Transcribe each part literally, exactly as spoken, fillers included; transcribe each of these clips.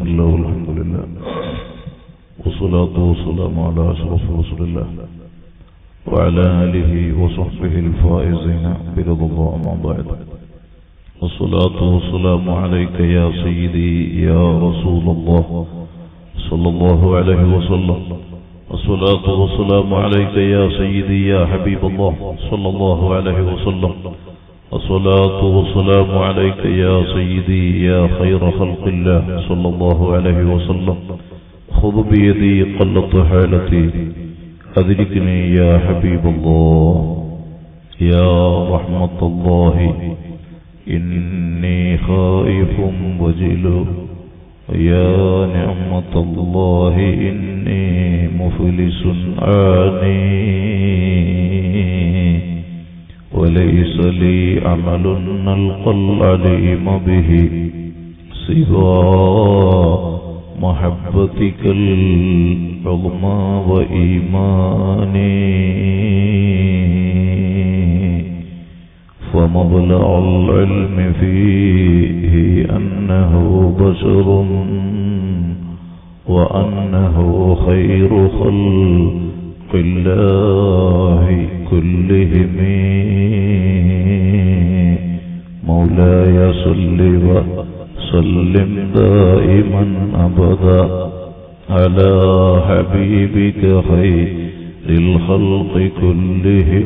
بسم الله والحمد لله والصلاة والسلام على أشرف رسول الله وعلى آله وصحبه الفائزين برضا الله أما بعد. والصلاة والسلام عليك يا سيدي يا رسول الله صلى الله عليه وسلم. والصلاة والسلام عليك يا سيدي يا حبيب الله صلى الله عليه وسلم. الصلاة والسلام عليك يا سيدي يا خير خلق الله صلى الله عليه وسلم. خذ بيدي قلت حالتي أدركني يا حبيب الله يا رحمة الله إني خائف وجل يا نعمة الله إني مفلس عاني وليس لي عمل نلقى العليم به سوى محبتك العظمى وإيماني فمبلغ العلم فيه أنه بشر وأنه خير خلق الله كلهم مولاي صل وسلم دائما أبدا على حبيبك خير الخلق كلهم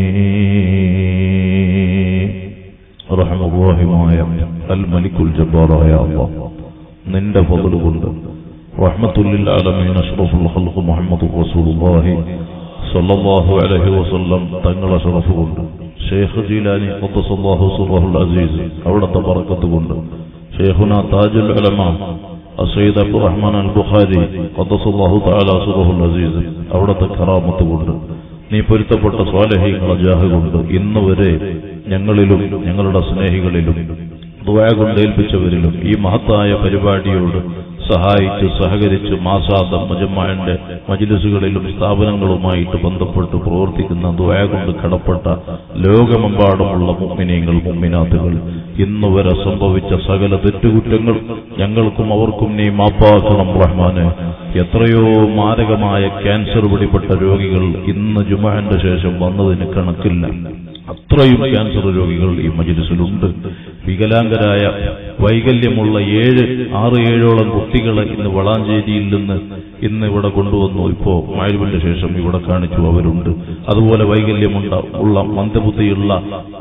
رحم الراحماയ الملك الجبار يا الله നിന്റെ ഫضل കൊണ്ട് റഹ്മത്തുൽ ആലമീൻ അഷ്റഫുൽ ഖൽഖ് മുഹമ്മദുർ റസൂലുള്ളാഹി സ്വല്ലല്ലാഹു അലൈഹി വസല്ലം തങ്ങളെ ശറഫ് കൊണ്ട് ഷെയ്ഖ് ജീലാനി ഖദ്ദസല്ലാഹു സിർറഹുൽ അസീസ് അവിടുത്തെ ബറക്കത്ത് കൊണ്ട് ഷെയ്ഖുന താജുൽ ഉലമ സയ്യിദ് അബ്ദുറഹ്മാൻ അൽ ബുഖാരി ഖദ്ദസല്ലാഹു തആല സിർറഹുൽ അസീസ് അവിടുത്തെ കറാമത്ത് കൊണ്ട് നീ പൊരുത്തപ്പെട്ട സ്വാലിഹീങ്ങളെ ജാഹ് കൊണ്ട് ഇന്ന് വരെ ഞങ്ങളിലും ഞങ്ങളുടെ സ്നേഹികളിലും ദുആ കൊണ്ട് ഏൽപ്പിച്ചവരിലും ഈ മഹത്തായ പരിപാടിയോട് സഹായിച്ച് സഹകരിച്ച് മാസാദം മജമ്മാന്റെ മജ്ലിസുകളിലും സ്ഥാപനങ്ങളുമായിട്ട് ബന്ധപ്പെട്ട് പ്രവർത്തിക്കുന്ന ദുആ കൊണ്ട് കടപ്പെട്ട ലോകമെമ്പാടുമുള്ള മുഅ്മിനീങ്ങൾ മുഅ്മിനാത്തുകൾ ഇന്ന് വരെ സംഭവിച്ച സകല തെറ്റുകുറ്റങ്ങൾ ഞങ്ങൾക്കും അവർക്കും നീ മാപ്പാക്കണം റഹ്മാനെ. എത്രയോ മാരകമായ ക്യാൻസർ പിടിപെട്ട രോഗികൾ ഇന്ന് ജുമുഅന്റെ ശേഷം വന്നതിന് കണക്കില്ല. അത്രയും ക്യാൻസർ രോഗികൾ ഈ മജ്ലിസിലുണ്ട്. വികലാംഗരായ വൈകല്യമുള്ള ഏഴ് ആറ് ഏഴോളം കുട്ടികളെ ഇന്ന് വളാഞ്ചേരിയിൽ നിന്ന് ഇന്ന് ഇവിടെ കൊണ്ടുവന്നു. ഇപ്പോ മഗ്‌രിബിന്റെ ശേഷം ഇവിടെ കാണിച്ചു അവരുണ്ട്. അതുപോലെ വൈകല്യമുണ്ട ഉള്ള മന്ദബുദ്ധിയുള്ള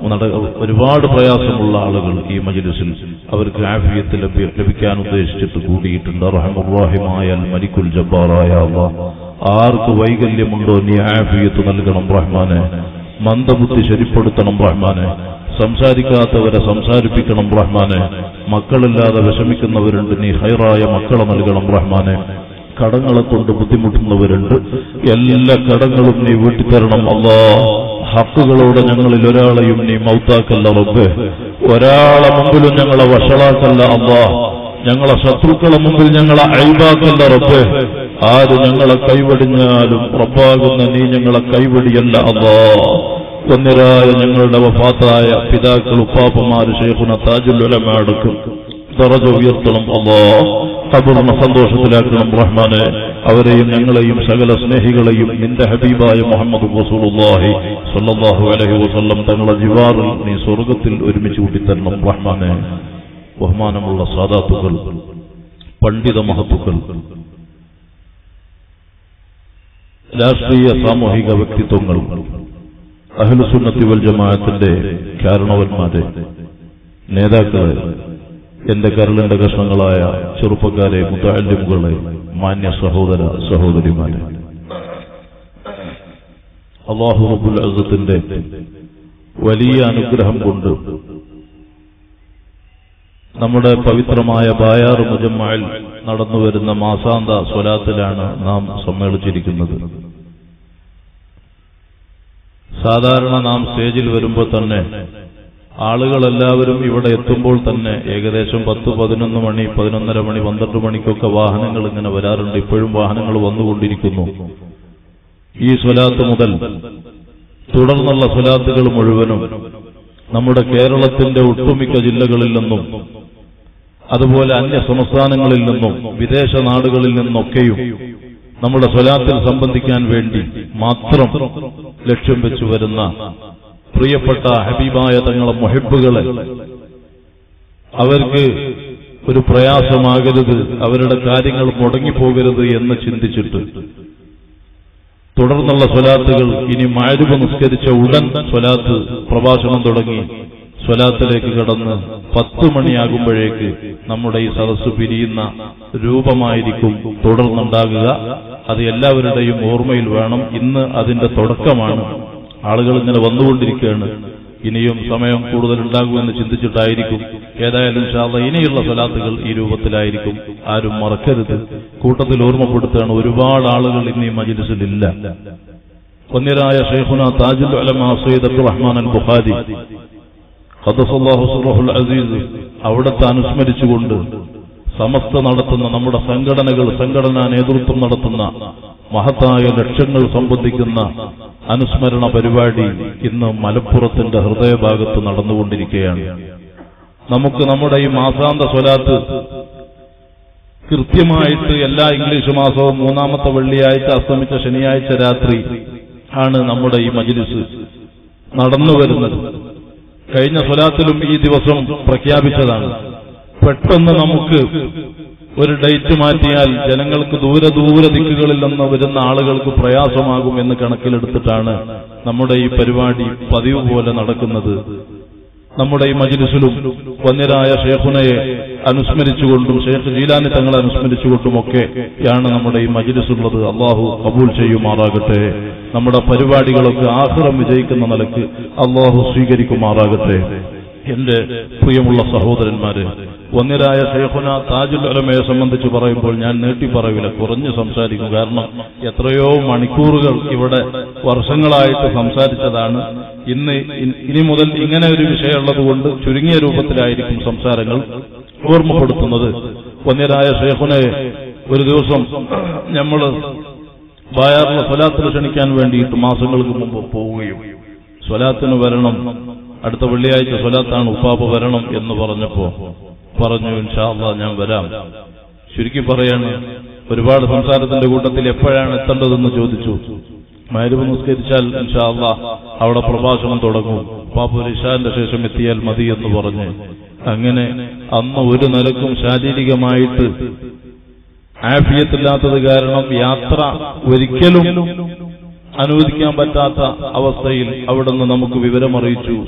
ഒരുപാട് പ്രയാസമുള്ള ആളുകൾ ഈ മജ്ലിസിൽ അവർക്ക് ആഫിയത്ത് ലഭിക്കാൻ ഉദ്ദേശിച്ചിട്ട് കൂടിയിട്ടുണ്ട്. റഹ്മുർ-റഹീമായ അൽ-മലിക്കുൽ ജബ്ബാറായ അല്ലാഹ് ആർക്ക് വൈകല്യമുണ്ടോ നീ ആഫിയത്ത് നൽകണം റഹ്മാനെ. മന്ദബുദ്ധി ശരിപ്പെടുത്തണം റഹ്മാനെ. സംസാരിക്കാത്തവരെ സംസാരിപ്പിക്കണം റഹ്മാനെ. മക്കളില്ലാതെ വിഷമിക്കുന്നവരുണ്ട്, നീ ഹൈറായ മക്കളെ നൽകണം റഹ്മാനെ. കടങ്ങളെ കൊണ്ട് ബുദ്ധിമുട്ടുന്നവരുണ്ട്, എല്ലാ കടങ്ങളും നീ വീട്ടിത്തരണം അല്ലാഹ്. ഹക്കുകളോട് ഞങ്ങളിൽ ഒരാളെയും നീ മൗത്താക്കല്ല റബ്ബേ. ഒരാളെ മുമ്പിലും ഞങ്ങളെ വഷളാക്കല്ല അല്ലാഹ്. ഞങ്ങളെ ശത്രുക്കളെ മുമ്പിൽ ഞങ്ങളെ ഐബാക്കല്ല റബ്ബേ. ആര് ഞങ്ങളെ കൈവടിഞ്ഞാലും റബ്ബാകുന്ന നീ ഞങ്ങളെ കൈവടിയല്ല അല്ലാഹ്. ഒന്നിരായ ഞങ്ങളുടെ വഫാത്തായ പിതാക്കൾ ഉപ്പാപ്പമാര് ശൈഖുന താജുൽ ഉലമ അടക്കം ദറജ ഉയർത്തണം അല്ലാഹ്. ഖബറിനെ സന്തോഷത്തിലാക്കണം റഹ്മാനെ. അവരെയും ഞങ്ങളെയും സകല സ്നേഹികളെയും നിന്റെ ഹബീബായ മുഹമ്മദ് റസൂലുള്ളാഹി സ്വല്ലല്ലാഹു അലൈഹി വസല്ലം തങ്ങളുടെ ജിവാറിൽ നീ സ്വർഗ്ഗത്തിൽ ഒരുമിച്ച് കൂട്ടിത്തരണം റഹ്മാനെ. ബഹുമാനമുള്ള സാദാത്തുകൾ, പണ്ഡിത മഹത്തുക്കൾ, രാഷ്ട്രീയ സാമൂഹിക വ്യക്തിത്വങ്ങൾ, അഹ്ലുസുന്നത്തി വൽ ജമാഅത്തിന്റെ കാരണവന്മാരെ, നേതാക്കളെ, എന്റെ കരളിന്റെ കഷ്ണങ്ങളായ ചെറുപ്പക്കാരെ, മുതഅല്ലിമുകളെ, മാന്യ സഹോദര സഹോദരിമാരെ, അല്ലാഹു റബ്ബുൽ ഇസ്സത്തിന്റെ വലിയ അനുഗ്രഹം കൊണ്ട് നമ്മുടെ പവിത്രമായ ബായാർ മുജമ്മയിൽ നടന്നുവരുന്ന മാസാന്ത സ്വലാത്തിലാണ് നാം സമ്മേളിച്ചിരിക്കുന്നത്. സാധാരണ നാം സ്റ്റേജിൽ വരുമ്പോൾ തന്നെ ആളുകളെല്ലാവരും ഇവിടെ എത്തുമ്പോൾ തന്നെ ഏകദേശം പത്ത് പതിനൊന്ന് മണി പതിനൊന്നര മണി പന്ത്രണ്ട് മണിക്കൊക്കെ വാഹനങ്ങൾ ഇങ്ങനെ വരാറുണ്ട്. ഇപ്പോഴും വാഹനങ്ങൾ വന്നുകൊണ്ടിരിക്കുന്നു. ഈ സ്വലാത്ത് മുതൽ തുടർന്നുള്ള സ്വലാത്തുകൾ മുഴുവനും നമ്മുടെ കേരളത്തിന്റെ ഒട്ടുമിക്ക ജില്ലകളിൽ നിന്നും അതുപോലെ അന്യ സംസ്ഥാനങ്ങളിൽ നിന്നും വിദേശ നാടുകളിൽ നിന്നൊക്കെയും നമ്മുടെ സ്വലാത്തിൽ സംബന്ധിക്കാൻ വേണ്ടി മാത്രം ലക്ഷ്യം വെച്ചു വരുന്ന പ്രിയപ്പെട്ട ഹബീബായ തങ്ങളെ മുഹിബ്ബുകളെ അവർക്ക് ഒരു പ്രയാസമാകരുത്, അവരുടെ കാര്യങ്ങൾ മുടങ്ങിപ്പോകരുത് എന്ന് ചിന്തിച്ചിട്ട് തുടർന്നുള്ള സ്വലാത്തുകൾ ഇനി മഅരിബ് നിസ്കരിച്ച ഉടൻ സ്വലാത്ത് പ്രഭാഷണം തുടങ്ങി സ്വലാത്തിലേക്ക് കടന്ന് പത്ത് മണിയാകുമ്പോഴേക്ക് നമ്മുടെ ഈ സദസ്സ് പിരിയുന്ന രൂപമായിരിക്കും തുടർന്നുണ്ടാകുക. അത് എല്ലാവരുടെയും ഓർമ്മയിൽ വേണം. ഇന്ന് അതിന്റെ തുടക്കമാണ്. ആളുകൾ ഇങ്ങനെ വന്നുകൊണ്ടിരിക്കുകയാണ്. ഇനിയും സമയം കൂടുതലുണ്ടാകുമെന്ന് ചിന്തിച്ചിട്ടായിരിക്കും. ഏതായാലും ഇൻഷാ അല്ലാഹ് ഇനിയുള്ള സ്വലാത്തുകൾ ഈ രൂപത്തിലായിരിക്കും. ആരും മറക്കരുത്. കൂട്ടത്തിൽ ഓർമ്മപ്പെടുത്തുകയാണ്, ഒരുപാട് ആളുകൾ ഇന്ന് ഈ മജ്ലിസിലില്ല. വന്യരായ ശൈഖുന താജുൽ ഉലമാ സയ്യിദ് അബ്ദുറഹ്മാൻ അൽ ബുഖാരി ഖദ്ദസല്ലാഹു സിർറഹുൽ അസീസ് അവിടത്തെ അനുസ്മരിച്ചുകൊണ്ട് സമസ്ത നടത്തുന്ന നമ്മുടെ സംഘടനകൾ സംഘടനാ നേതൃത്വം നടത്തുന്ന മഹത്തായ ലക്ഷ്യങ്ങൾ സംബന്ധിക്കുന്ന അനുസ്മരണ പരിപാടി ഇന്ന് മലപ്പുറത്തിന്റെ ഹൃദയഭാഗത്ത് നടന്നുകൊണ്ടിരിക്കുകയാണ്. നമുക്ക് നമ്മുടെ ഈ മാസാന്ത സ്വലാത്ത് കൃത്യമായിട്ട് എല്ലാ ഇംഗ്ലീഷ് മാസവും മൂന്നാമത്തെ വെള്ളിയാഴ്ച അസ്തമിച്ച ശനിയാഴ്ച രാത്രി ആണ് നമ്മുടെ ഈ മജ്ലിസ് നടന്നു വരുന്നത്. കഴിഞ്ഞ സ്വലാത്തിലും ഈ ദിവസം പ്രഖ്യാപിച്ചതാണ്. പെട്ടെന്ന് നമുക്ക് ഒരു ഡേറ്റ് മാറ്റിയാൽ ജനങ്ങൾക്ക് ദൂരെ ദൂരെ ദിക്കുകളിൽ നിന്ന് വരുന്ന ആളുകൾക്ക് പ്രയാസമാകും എന്ന് കണക്കിലെടുത്തിട്ടാണ് നമ്മുടെ ഈ പരിപാടി പതിവ് പോലെ നടക്കുന്നത്. നമ്മുടെ ഈ മജ്ലിസിലും വന്യരായ ശൈഖുനയെ അനുസ്മരിച്ചുകൊണ്ടും ശൈഖ് ജീലാനി തങ്ങളെ അനുസ്മരിച്ചുകൊണ്ടുമൊക്കെയാണ് നമ്മുടെ ഈ മജ്ലിസുള്ളത്. അള്ളാഹു ഖബൂൽ ചെയ്യുമാറാകട്ടെ. നമ്മുടെ പരിപാടികളൊക്കെ ആഖിറം വിജയിക്കുന്ന നിലക്ക് അള്ളാഹു സ്വീകരിക്കുമാറാകട്ടെ. എന്റെ പ്രിയമുള്ള സഹോദരന്മാരെ, വന്യരായ ശൈഖുന താജുൽ ഉലമയെ സംബന്ധിച്ച് പറയുമ്പോൾ ഞാൻ നീട്ടി പറയില്ല, കുറഞ്ഞ് സംസാരിക്കും. കാരണം എത്രയോ മണിക്കൂറുകൾ ഇവിടെ വർഷങ്ങളായിട്ട് സംസാരിച്ചതാണ്. ഇന്ന് ഇനി മുതൽ ഇങ്ങനെ ഒരു വിഷയമുള്ളതുകൊണ്ട് ചുരുങ്ങിയ രൂപത്തിലായിരിക്കും സംസാരങ്ങൾ ഓർമ്മപ്പെടുത്തുന്നത്. വന്യരായ ശൈഖുനയെ ഒരു ദിവസം നമ്മൾ ബായാറിലെ സ്വലാത്തിന് ക്ഷണിക്കാൻ വേണ്ടിയിട്ട് മാസങ്ങൾക്ക് മുമ്പ് പോവുകയും സ്വലാത്തിന് വരണം, അടുത്ത വെള്ളിയാഴ്ച സ്വലാത്താണ്, ഉപ്പാപ്പ വരണം എന്ന് പറഞ്ഞപ്പോ പറഞ്ഞു ഇൻഷാ അല്ലാഹ് ഞാൻ വരാം. ചുരുക്കി പറയാണ്, ഒരുപാട് സംസാരത്തിന്റെ കൂട്ടത്തിൽ എപ്പോഴാണ് എത്തേണ്ടതെന്ന് ചോദിച്ചു. മഗ്‌രിബ് നിസ്കരിച്ചാൽ ഇൻഷാ അല്ലാഹ് അവിടെ പ്രഭാഷണം തുടങ്ങും, ഉപ്പാപ്പ ഇശാന്റെ ശേഷം എത്തിയാൽ മതി എന്ന് പറഞ്ഞ് അങ്ങനെ അന്ന് ഒരു നിലക്കും ശാരീരികമായിട്ട് ആഫിയത്തില്ലാത്തത് കാരണം യാത്ര ഒരിക്കലും അനുവദിക്കാൻ പറ്റാത്ത അവസ്ഥയിൽ അവിടുന്ന് നമുക്ക് വിവരമറിയിച്ചു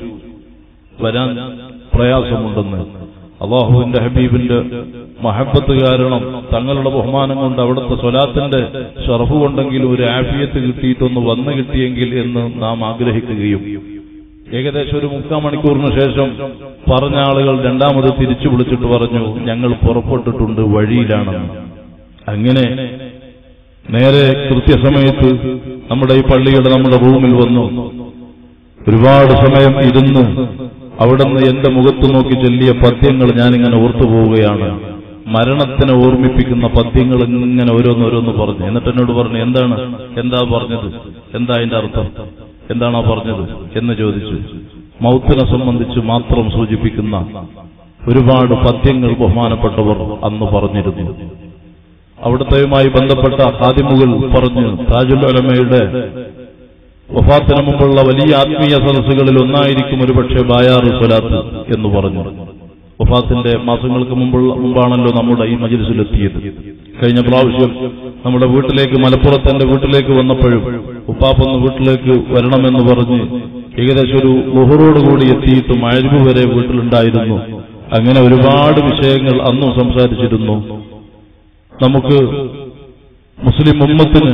വരാൻ പ്രയാസമുണ്ടെന്ന്. അള്ളാഹുവിന്റെ ഹബീബിന്റെ മഹബത്ത് കാരണം തങ്ങളുടെ ബഹുമാനം കൊണ്ട് അവിടുത്തെ സ്വലാത്തിന്റെ ഷറഫ് കൊണ്ടെങ്കിലും ഒരു ആഫിയത്ത് കിട്ടിയിട്ടൊന്ന് വന്നു കിട്ടിയെങ്കിൽ എന്ന് നാം ആഗ്രഹിക്കുകയും ഏകദേശം ഒരു മുക്കാൽ മണിക്കൂറിന് ശേഷം പറഞ്ഞ ആളുകൾ രണ്ടാമത് തിരിച്ചു വിളിച്ചിട്ട് പറഞ്ഞു ഞങ്ങൾ പുറപ്പെട്ടിട്ടുണ്ട്, വഴിയിലാണെന്ന്. അങ്ങനെ നേരെ കൃത്യസമയത്ത് നമ്മുടെ ഈ പള്ളിയുടെ നമ്മുടെ റൂമിൽ വന്നു. ഒരുപാട് സമയം ഇരുന്ന് അവിടുന്ന് എന്റെ മുഖത്ത് നോക്കി ചൊല്ലിയ പദ്യങ്ങൾ ഞാനിങ്ങനെ ഓർത്തുപോവുകയാണ്. മരണത്തിനെ ഓർമ്മിപ്പിക്കുന്ന പദ്യങ്ങൾ ഇങ്ങനെ ഓരോന്നോരോന്ന് പറഞ്ഞു. എന്നിട്ട് എന്നോട് പറഞ്ഞു എന്താണ് എന്താ പറഞ്ഞത്, എന്താ അതിന്റെ അർത്ഥം, എന്താണോ പറഞ്ഞത് എന്ന് ചോദിച്ചു. മൗത്തിനെ സംബന്ധിച്ച് മാത്രം സൂചിപ്പിക്കുന്ന ഒരുപാട് പദ്യങ്ങൾ ബഹുമാനപ്പെട്ടവർ അന്ന് പറഞ്ഞിരുന്നു. അവിടുത്തെയുമായി ബന്ധപ്പെട്ട ഖാദിമുകൾ പറഞ്ഞു താജുൽ ഉലമയുടെ വഫാത്തിന് മുമ്പുള്ള വലിയ ആത്മീയ സദസ്സുകളിൽ ഒന്നായിരിക്കും ഒരുപക്ഷെ ബായാറ് സ്വലാത്ത് എന്ന് പറഞ്ഞു. വഫാത്തിന്റെ മാസങ്ങൾക്ക് മുമ്പുള്ള മുമ്പാണല്ലോ നമ്മുടെ ഈ മജ്ലിസിലെത്തിയത്. കഴിഞ്ഞ പ്രാവശ്യം നമ്മുടെ വീട്ടിലേക്ക് മലപ്പുറത്ത് എന്റെ വീട്ടിലേക്ക് വന്നപ്പോഴും ഉപ്പാപ്പൊന്ന് വീട്ടിലേക്ക് വരണമെന്ന് പറഞ്ഞ് ഏകദേശം ഒരു ളുഹറോടുകൂടി എത്തിയിട്ട് മഗ്‌രിബ് വരെ വീട്ടിലുണ്ടായിരുന്നു. അങ്ങനെ ഒരുപാട് വിഷയങ്ങൾ അന്നും സംസാരിച്ചിരുന്നു. നമുക്ക് മുസ്ലിം ഉമ്മത്തിന്,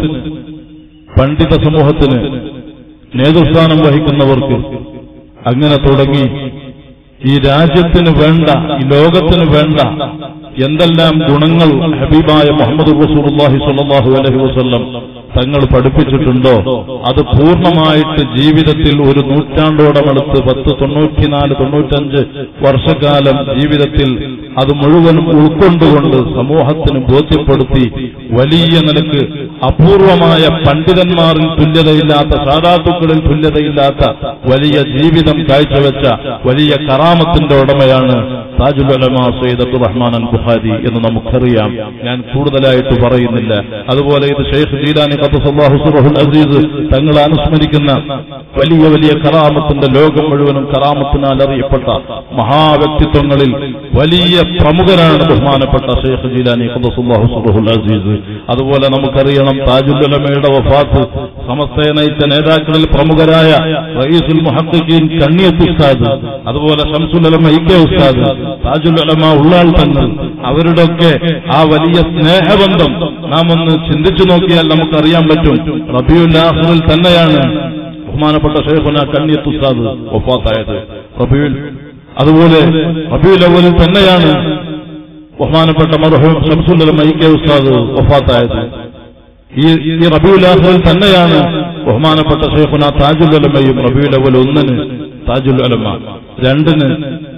പണ്ഡിത സമൂഹത്തിന്, നേതൃസ്ഥാനം വഹിക്കുന്നവർക്ക് അങ്ങനെ തുടങ്ങി ഈ രാജ്യത്തിന് വേണ്ട, ഈ ലോകത്തിന് വേണ്ട എന്തെല്ലാം ഗുണങ്ങൾ ഹബീബായ മുഹമ്മദ് റസൂലുള്ളാഹി സ്വല്ലല്ലാഹു അലൈഹി വസല്ലം തങ്ങൾ പഠിപ്പിച്ചിട്ടുണ്ടോ അത് പൂർണ്ണമായിട്ട് ജീവിതത്തിൽ ഒരു നൂറ്റാണ്ടോടമടുത്ത് പത്ത് തൊണ്ണൂറ്റിനാല് തൊണ്ണൂറ്റഞ്ച് വർഷക്കാലം ജീവിതത്തിൽ അത് മുഴുവനും ഉൾക്കൊണ്ടുകൊണ്ട് സമൂഹത്തിന് ബോധ്യപ്പെടുത്തി വലിയ നിലക്ക് അപൂർവമായ പണ്ഡിതന്മാരിൽ തുല്യതയില്ലാത്ത, സാദാത്തുക്കളിൽ തുല്യതയില്ലാത്ത വലിയ ജീവിതം കാഴ്ചവെച്ച വലിയ കറാമത്തിന്റെ ഉടമയാണ് താജുൽ ഉലമാ സയ്യിദ് അബ്ദുറഹ്മാൻ അൽ ബുഖാരി എന്ന് നമുക്കറിയാം. ഞാൻ കൂടുതലായിട്ട് പറയുന്നില്ല. അതുപോലെ ഇത് ഷെയ്ഖ് ജീലാനി ഖദ്ദസല്ലാഹു സിർറഹുൽ അസീസ് തങ്ങളെ അനുസ്മരിക്കുന്ന വലിയ വലിയ കറാമത്തിന്റെ, ലോകം മുഴുവനും കറാമത്തിനാൽ അറിയപ്പെട്ട മഹാവ്യക്തിത്വങ്ങളിൽ വലിയ പ്രമുഖരാണ് ബഹുമാനപ്പെട്ട ഷെയ്ഖ് ജീലാനി ഖദ്ദസല്ലാഹു സിർറഹുൽ അസീസ്. അതുപോലെ നമുക്കറിയണം താജുൽ ഉലമയുടെ വഫാത്ത് സമസ്തയെ നയിച്ച നേതാക്കളിൽ പ്രമുഖരായ റഈസുൽ മുഹദ്ദിഖീൻ കണ്ണിയത്ത് ഉസ്താദ്, അതുപോലെ ശംസുൽ ഉലമ ഇ കെ ഉസ്താദ്, താജുൽ ഉലമ ഉള്ളാൾ തങ്ങൾ, അവരുടെയൊക്കെ ആ വലിയ സ്നേഹബന്ധം നാം ഒന്ന് ചിന്തിച്ചു നോക്കിയാൽ നമുക്കറിയാൻ പറ്റും. റബീഉൽ ആഖിറിൽ തന്നെയാണ് ബഹുമാനപ്പെട്ട ശൈഖുന കണ്ണിയത്ത് ഉസ്താദ് വഫാത്തായത്. റബീഉൽ അതുപോലെ റബീഉൽ അവ്വലിൽ തന്നെയാണ് ബഹുമാനപ്പെട്ട മർഹൂം ശംസുൽ ഉലമ ഇ കെ ഉസ്താദ് വഫാത്തായത്. ഈ ഈ റബീഉൽ ആഖിറിൽ തന്നെയാണ് ബഹുമാനപ്പെട്ട ശൈഖുന താജുൽ ഉലമയും റബീഉൽ അവ്വൽ ഒന്നിന് താജുൽ ഉലമ, രണ്ടിന്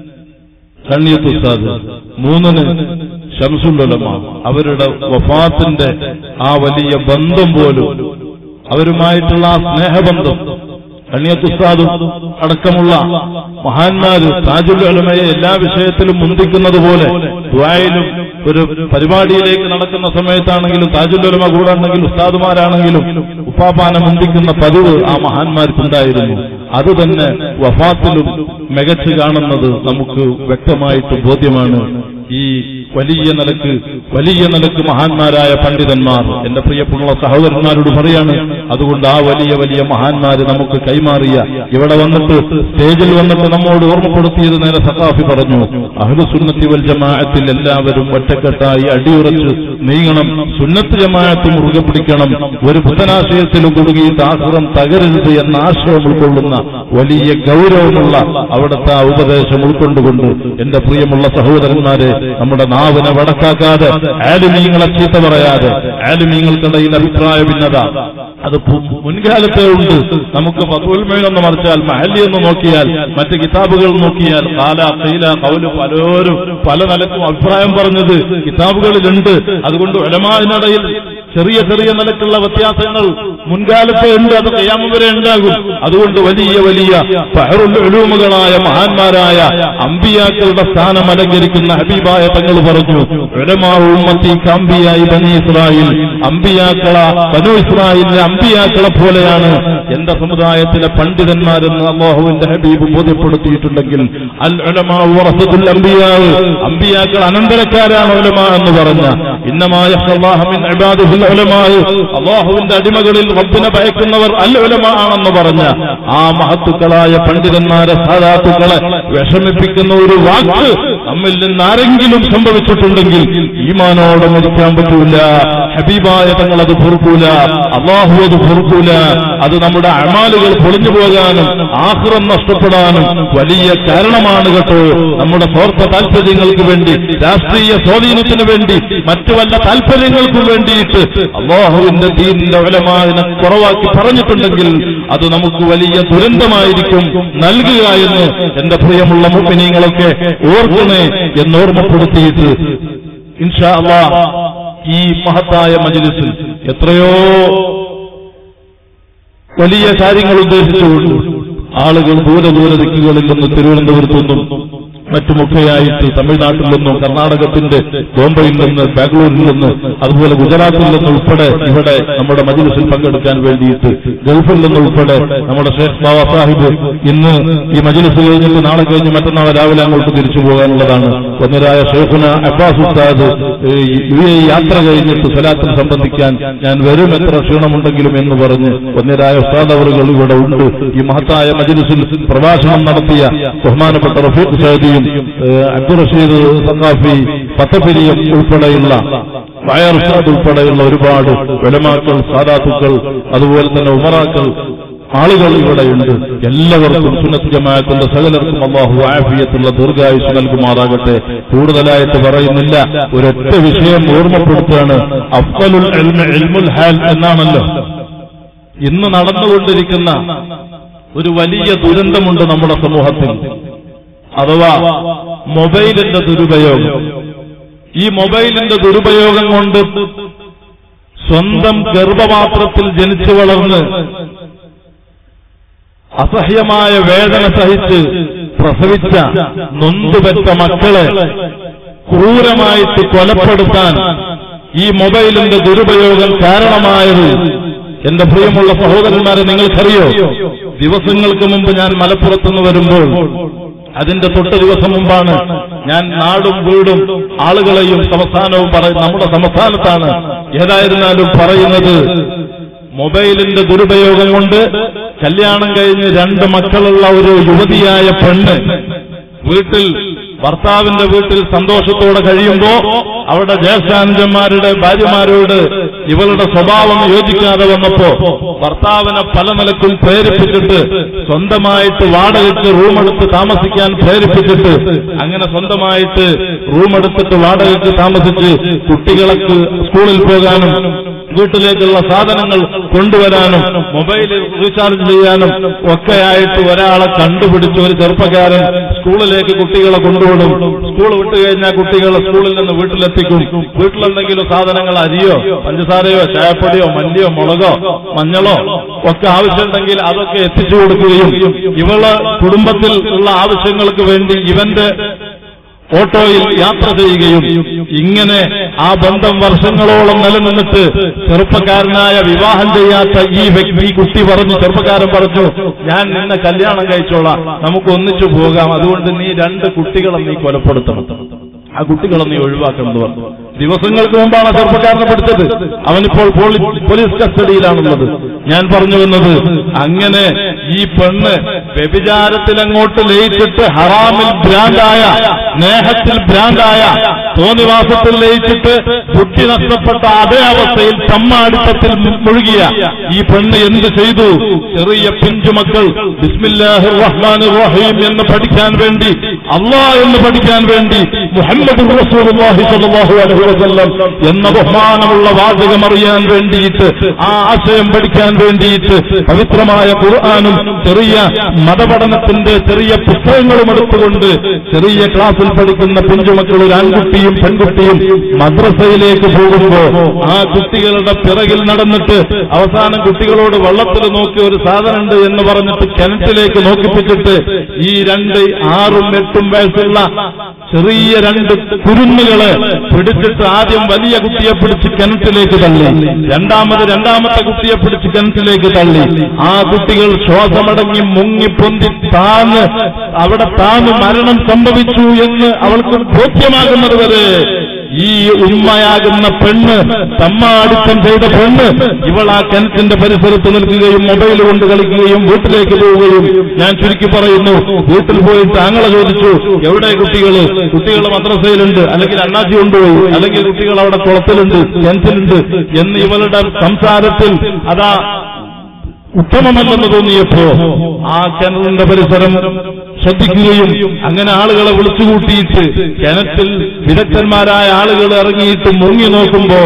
കണ്ണിയത്ത് ഉസ്താദ്, മൂന്നിന് ശംസുൽ ഉലമ. അവരുടെ വഫാത്തിന്റെ ആ വലിയ ബന്ധം പോലും, അവരുമായിട്ടുള്ള ആ സ്നേഹബന്ധം, കണ്ണിയത്ത് ഉസ്താദും അടക്കമുള്ള മഹാന്മാര് താജുൽ ഉലമയെ എല്ലാ വിഷയത്തിലും മുന്തിക്കുന്നത് പോലെ ദുആയിലും ഒരു പരിപാടിയിലേക്ക് നടക്കുന്ന സമയത്താണെങ്കിലും താജുൽ ഉലമ കൂടാണെങ്കിലും ഉസ്താദുമാരാണെങ്കിലും ഉപ്പാപ്പാനെ മുന്തിക്കുന്ന പതിവ് ആ മഹാന്മാർക്കുണ്ടായിരുന്നു. അത് തന്നെ വഫാത്തിലും മികച്ചു കാണുന്നത് നമുക്ക് വ്യക്തമായിട്ട് ബോധ്യമാണ്. ഈ വലിയ നിലക്ക് വലിയ നിലക്ക് മഹാന്മാരായ പണ്ഡിതന്മാർ എന്റെ പ്രിയപ്പെട്ട സഹോദരന്മാരോട് പറയാണ്. അതുകൊണ്ട് ആ വലിയ വലിയ മഹാന്മാര് നമുക്ക് കൈമാറിയ, ഇവിടെ വന്നിട്ട് സ്റ്റേജിൽ വന്നിട്ട് നമ്മോട് ഓർമ്മപ്പെടുത്തിയത് നേരെ സഖാഫി പറഞ്ഞു, അഹ്ലുസുന്നത്തി വൽ ജമാഅത്തിൽ എല്ലാവരും ഒറ്റക്കെട്ടായി അടിയുറച്ച് നീങ്ങണം, സുന്നത്ത് ജമാഅത്ത് മുറുകെ പിടിക്കണം, ഒരു പുത്തനാശയത്തിലും കുടുങ്ങിയിട്ട് ആഖിറം തകരരുത് എന്ന ആശയം ഉൾക്കൊള്ളുന്ന വലിയ ഗൗരവമുള്ള അവിടുത്തെ ആ ഉപദേശം ഉൾക്കൊണ്ടുകൊണ്ട് എന്റെ പ്രിയമുള്ള സഹോദരന്മാരെ, നമ്മുടെ നാവിനെ വടക്കാക്കാതെ, ആലിമീങ്ങളെ ചീത്ത പറയാതെ, ആലിമീങ്ങൾക്കിടയിൽ അഭിപ്രായ ഭിന്നത അത് മുൻകാലത്തേ ഉണ്ട്. നമുക്ക് ഫത്വൽ മുഈൻ എന്ന് മറിച്ചാൽ, മഹല്ലി എന്ന് നോക്കിയാൽ, മറ്റ് കിതാബുകൾ നോക്കിയാൽ ഖാല ഖീല ഖൗലു പലരും പല നിലക്കും അഭിപ്രായം പറഞ്ഞത് കിതാബുകളിലുണ്ട്. അതുകൊണ്ട് ഉലമാഇനിടയിൽ ചെറിയ ചെറിയ നിലക്കുള്ള വ്യത്യാസങ്ങൾ മുൻകാലത്തെ ഉണ്ട്, അത് ഖിയാമത്ത് വരെ ഉണ്ടാകും. അതുകൊണ്ട് വലിയ വലിയ ബഹറുൽ ഉലൂമുകളായ മഹാന്മാരായ അമ്പിയാക്കളുടെ സ്ഥാനം അലങ്കരിക്കുന്ന ഹബീബായ തങ്ങൾ പറഞ്ഞു, ഉലമാ ഉമ്മത്തി കഅംബിയായി ബനി ഇസ്രായേൽ, അമ്പിയാക്കള ബനു ഇസ്രായേലിലെ അമ്പിയാക്കളെ പോലെയാണ് എന്റെ സമുദായത്തിലെ പണ്ഡിതന്മാരെന്ന് അല്ലാഹുവിന്റെ ഹബീബ് ബോധ്യപ്പെടുത്തിയിട്ടുണ്ടെങ്കിൽ, അൽ ഉലമാ വറസത്തുൽ അംബിയാ, അമ്പിയാക്കൾ അനന്തരക്കാരാണ് ഉലമാ എന്ന് പറഞ്ഞ, ഇന്നമാ യഖ്ഷല്ലാഹു മിൻ ഇബാദിഹിൽ ഉലമാ, അല്ലാഹുവിന്റെ അടിമകളിൽ റബ്ബിനെ ഭയക്കുന്നവർ അൽ ഉലമാ ആണെന്ന് പറഞ്ഞ ആ മഹത്തുക്കളായ പണ്ഡിതന്മാരെ, സാദാത്തുക്കളെ വിഷമിപ്പിക്കുന്ന ഒരു വാക്ക് നമ്മിൽ നിന്ന് ആരെങ്കിലും സംഭവിച്ചിട്ടുണ്ടെങ്കിൽ ഈമാനോടെ മരിക്കാൻ പറ്റൂല. ഹബീബായ തങ്ങൾ അത് പൊറുക്കൂല, അല്ലാഹു അത് പൊറുക്കൂല. അത് നമ്മുടെ അമാലുകൾ പൊളിഞ്ഞു പോകാനും ആഖിറം നഷ്ടപ്പെടാനും വലിയ കാരണമാണ് കേട്ടോ. നമ്മുടെ സ്വാർത്ഥ താല്പര്യങ്ങൾക്ക് വേണ്ടി, രാഷ്ട്രീയ സ്വാധീനത്തിന് വേണ്ടി, മറ്റു വല്ല താല്പര്യങ്ങൾക്കും വേണ്ടിയിട്ട് അല്ലാഹുവിന്റെ ദീനിന്റെ ഉലമാനെ കുറവാക്കി പറഞ്ഞിട്ടുണ്ടെങ്കിൽ അത് നമുക്ക് വലിയ ദുരന്തമായിരിക്കും നൽകുക എന്ന് എന്റെ പ്രിയമുള്ള മുഅ്മിനീങ്ങളൊക്കെ ഓർക്കണേ എന്നോർമ്മപ്പെടുത്തിയിട്ട് ഇൻഷാ അല്ലാഹ് ഈ മഹത്തായ മജ്ലിസിൽ എത്രയോ വലിയ കാര്യങ്ങൾ ഉദ്ദേശിച്ചുകൊണ്ട് ആളുകൾ ദൂരെ ദൂരെ ദിക്കുകളിൽ നിന്ന് തിരുവനന്തപുരത്തു നിന്നും മറ്റുമൊക്കെയായിട്ട് തമിഴ്നാട്ടിൽ നിന്നും കർണാടകത്തിന്റെ ബോംബെയിൽ നിന്ന് ബാംഗ്ലൂരിൽ നിന്ന് അതുപോലെ ഗുജറാത്തിൽ നിന്നുൾപ്പെടെ ഇവിടെ നമ്മുടെ മജ്ലിസിൽ പങ്കെടുക്കാൻ വേണ്ടിയിട്ട് ഗൾഫിൽ നിന്നുൾപ്പെടെ നമ്മുടെ ഷേഖ് ബാവ സാഹിബ് ഇന്ന് ഈ മജ്ലിസ് കഴിഞ്ഞിട്ട് നാളെ കഴിഞ്ഞ് മറ്റന്നാൾ രാവിലെ അങ്ങോട്ട് തിരിച്ചു പോകാനുള്ളതാണ്. ഒന്നരായ ഷേഖുന അബ്ബാസ് ഉസ്താദ് യു എ യാത്ര കഴിഞ്ഞിട്ട് സ്വലാത്തിൽ സംബന്ധിക്കാൻ ഞാൻ വരും, എത്ര ക്ഷീണമുണ്ടെങ്കിലും എന്ന് പറഞ്ഞ് ഒന്നരായ ഉസ്താദ് അവറുകൾ ഇവിടെ ഉണ്ട്. ഈ മഹത്തായ മജ്ലിസിൽ പ്രഭാഷണം നടത്തിയ ബഹുമാനപ്പെട്ട റഫീഖ് സഅദി, അബ്ദുൾ റഷീദ് സഖാഫി, പത്തപിരിയം ഉൾപ്പെടെയുള്ള വയർ ഉസ്താദ് ഉൾപ്പെടെയുള്ള ഒരുപാട് ഉലമാക്കൾ, സാദാത്തുക്കൾ, അതുപോലെ തന്നെ ഉമറാക്കൾ ആളുകൾ ഇവിടെയുണ്ട്. എല്ലാവർക്കും സുന്നത്ത് ജമാഅത്തിന്റെ സകലർക്കും അല്ലാഹു ആഫിയത്തുള്ള ദീർഘായുസ് നൽകുമാറാകട്ടെ. കൂടുതലായിട്ട് പറയുന്നില്ല, ഒരൊറ്റ വിഷയം ഓർമ്മപ്പെടുത്തുകയാണ്. അഫ്ളലുൽ ഇൽമി ഇൽമുൽ ഹാൽ എന്നാണല്ലോ ഇന്ന് നടന്നുകൊണ്ടിരിക്കുന്ന ഒരു വലിയ ദുരന്തമുണ്ട് നമ്മുടെ സമൂഹത്തിൽ, അഥവാ മൊബൈലിന്റെ ദുരുപയോഗം. ഈ മൊബൈലിന്റെ ദുരുപയോഗം കൊണ്ട് സ്വന്തം ഗർഭപാത്രത്തിൽ ജനിച്ചു വളർന്ന് അസഹ്യമായ വേദന സഹിച്ച് പ്രസവിച്ച നൊന്തുപെറ്റ മക്കളെ ക്രൂരമായിട്ട് കൊലപ്പെടുത്താൻ ഈ മൊബൈലിന്റെ ദുരുപയോഗം കാരണമായത് എന്റെ പ്രിയമുള്ള സഹോദരന്മാരെ നിങ്ങൾക്കറിയോ? ദിവസങ്ങൾക്ക് മുമ്പ് ഞാൻ മലപ്പുറത്തുനിന്ന് വരുമ്പോൾ അതിന്റെ തൊട്ട് ദിവസം മുമ്പാണ് ഞാൻ നാടും വീടും ആളുകളെയും സംസ്ഥാനവും പറയും നമ്മുടെ സംസ്ഥാനത്താണ് ഏതായിരുന്നാലും പറയുന്നത് മൊബൈലിന്റെ ദുരുപയോഗം കൊണ്ട് കല്യാണം കഴിഞ്ഞ് രണ്ട് മക്കളുള്ള ഒരു യുവതിയായ പെണ്ണ് വീട്ടിൽ ഭർത്താവിന്റെ വീട്ടിൽ സന്തോഷത്തോടെ കഴിയുമ്പോ അവിടെ ജ്യേഷ്ഠാനുജന്മാരുടെ ഭാര്യമാരോട് ഇവളുടെ സ്വഭാവം യോജിക്കാതെ വന്നപ്പോ ഭർത്താവിനെ പല നിലക്കും പ്രേരിപ്പിച്ചിട്ട് സ്വന്തമായിട്ട് വാടകയ്ക്ക് റൂമെടുത്ത് താമസിക്കാൻ പ്രേരിപ്പിച്ചിട്ട് അങ്ങനെ സ്വന്തമായിട്ട് റൂമെടുത്തിട്ട് വാടകയ്ക്ക് താമസിച്ച് കുട്ടികൾക്ക് സ്കൂളിൽ പോകാനും വീട്ടിലേക്കുള്ള സാധനങ്ങൾ കൊണ്ടുവരാനും മൊബൈൽ റീചാർജ് ചെയ്യാനും ഒക്കെയായിട്ട് ഒരാളെ കണ്ടുപിടിച്ച് ഒരു ചെറുപ്പക്കാരൻ സ്കൂളിലേക്ക് കുട്ടികളെ കൊണ്ടുവിടും. സ്കൂൾ വിട്ടു കഴിഞ്ഞാൽ കുട്ടികളെ സ്കൂളിൽ നിന്ന് വീട്ടിലെത്തിക്കും. വീട്ടിലെന്തെങ്കിലും സാധനങ്ങൾ അരിയോ പഞ്ചസാരയോ ചായപ്പൊടിയോ മല്ലിയോ മുളകോ മഞ്ഞളോ ഒക്കെ ആവശ്യമുണ്ടെങ്കിൽ അതൊക്കെ എത്തിച്ചു കൊടുക്കുകയും ഇവള് കുടുംബത്തിൽ ഉള്ള ആവശ്യങ്ങൾക്ക് വേണ്ടി ഇവന്റെ ഓട്ടോയിൽ യാത്ര ചെയ്യുകയും ഇങ്ങനെ ആ ബന്ധം വർഷങ്ങളോളം നിലനിന്നിട്ട് ചെറുപ്പക്കാരനായ വിവാഹം ചെയ്യാത്ത ഈ വ്യക്തി കുട്ടി പറഞ്ഞു, ചെറുപ്പക്കാരൻ പറഞ്ഞു, ഞാൻ നിന്നെ കല്യാണം കഴിച്ചോളാം, നമുക്ക് ഒന്നിച്ചു പോകാം, അതുകൊണ്ട് നീ രണ്ട് കുട്ടികളെ നീ കൊലപ്പെടുത്തണം, ആ കുട്ടികളെ നീ ഒഴിവാക്കണമെന്ന് പറഞ്ഞു. ദിവസങ്ങൾക്ക് മുമ്പാണ് ചെറുപ്പക്കാരനെ പിടിച്ചത്. അവനിപ്പോൾ പോലീസ് കസ്റ്റഡിയിലാണുള്ളത്. ഞാൻ പറഞ്ഞു വന്നത് അങ്ങനെ ഈ പെണ്ണ് വ്യഭിചാരത്തിൽ അങ്ങോട്ട് ലയിച്ചിട്ട് ഹറാമിൽ ഭ്രാന്തായ, സ്നേഹത്തിൽ ഭ്രാന്തായ, തോന്നിവാസത്തിൽ ലയിച്ചിട്ട് ബുദ്ധി നഷ്ടപ്പെട്ട അതേ അവസ്ഥയിൽ തമ്മാടിത്തത്തിൽ മുഴുകിയ ഈ പെണ്ണ് എന്ത് ചെയ്തു? ചെറിയ പിഞ്ചുമക്കൾ ബിസ്മില്ലാഹിർ റഹ്മാനിർ റഹീം എന്ന് പഠിക്കാൻ വേണ്ടി, അല്ലാഹ് എന്ന് പഠിക്കാൻ വേണ്ടി, മുഹമ്മദുർ റസൂലുള്ളാഹി സ്വല്ലല്ലാഹു അലൈഹി വസല്ലം എന്ന ബഹുമാനമുള്ള വാചകം അറിയാൻ വേണ്ടിയിട്ട്, ആ ആശയം പഠിക്കാൻ വേണ്ടിയിട്ട് പവിത്രമായ ഖുർആനും ചെറിയ മതപഠനത്തിന്റെ ചെറിയ പുസ്തകങ്ങളും എടുത്തുകൊണ്ട് ചെറിയ ക്ലാസ്സിൽ പഠിക്കുന്ന പിഞ്ചുമക്കൾ, ഒരു ആൺകുട്ടിയും പെൺകുട്ടിയും മദ്രസയിലേക്ക് പോകുമ്പോ ആ കുട്ടികളുടെ പിറകിൽ നടന്നിട്ട് അവസാനം കുട്ടികളോട് വെള്ളത്തിൽ നോക്കി ഒരു സാധനമുണ്ട് എന്ന് പറഞ്ഞിട്ട് കിണറ്റിലേക്ക് നോക്കിപ്പിച്ചിട്ട് ഈ രണ്ട് ആറും എട്ടും വയസ്സുള്ള ചെറിയ രണ്ട് കുരുന്നുകളെ പിടിച്ചിട്ട് ആദ്യം വലിയ കുട്ടിയെ പിടിച്ച് കിണറ്റിലേക്ക് തള്ളി, രണ്ടാമത് രണ്ടാമത്തെ കുട്ടിയെ പിടിച്ച് കിണറ്റിലേക്ക് തള്ളി. ആ കുട്ടികൾ ശ്വാസമടങ്ങി മുങ്ങി പൊന്തി താന്ന് അവിടെ താന്ന് മരണം സംഭവിച്ചു എന്ന് അവൾക്ക് ബോധ്യമാകുന്നത് വരെ ഈ ഉമ്മയാകുന്ന പെണ്ണ്, തമ്മാടിത്തം ചെയ്ത പെണ്ണ്, ഇവൾ ആ കിണറ്റിന്റെ പരിസരത്ത് നിൽക്കുകയും മൊബൈൽ കൊണ്ട് കളിക്കുകയും വീട്ടിലേക്ക് പോവുകയും, ഞാൻ ചുരുക്കി പറയുന്നു, വീട്ടിൽ പോയിട്ട് ആങ്ങളെ ചോദിച്ചു എവിടെ കുട്ടികള്, കുട്ടികൾ മദ്രസയിലുണ്ട്, അല്ലെങ്കിൽ അണ്ണാച്ചി കൊണ്ടുപോയി, അല്ലെങ്കിൽ കുട്ടികൾ അവിടെ കുളത്തിലുണ്ട്, കിണറ്റിലുണ്ട് എന്ന് ഇവളുടെ സംസാരത്തിൽ അതാ ഉത്തമമല്ലെന്ന് തോന്നിയപ്പോ ആ കിണറിന്റെ പരിസരം ശ്രദ്ധിക്കുകയും അങ്ങനെ ആളുകളെ വിളിച്ചുകൂട്ടിയിട്ട് കിണറ്റിൽ വിദഗ്ധന്മാരായ ആളുകൾ ഇറങ്ങിയിട്ട് മുങ്ങി നോക്കുമ്പോ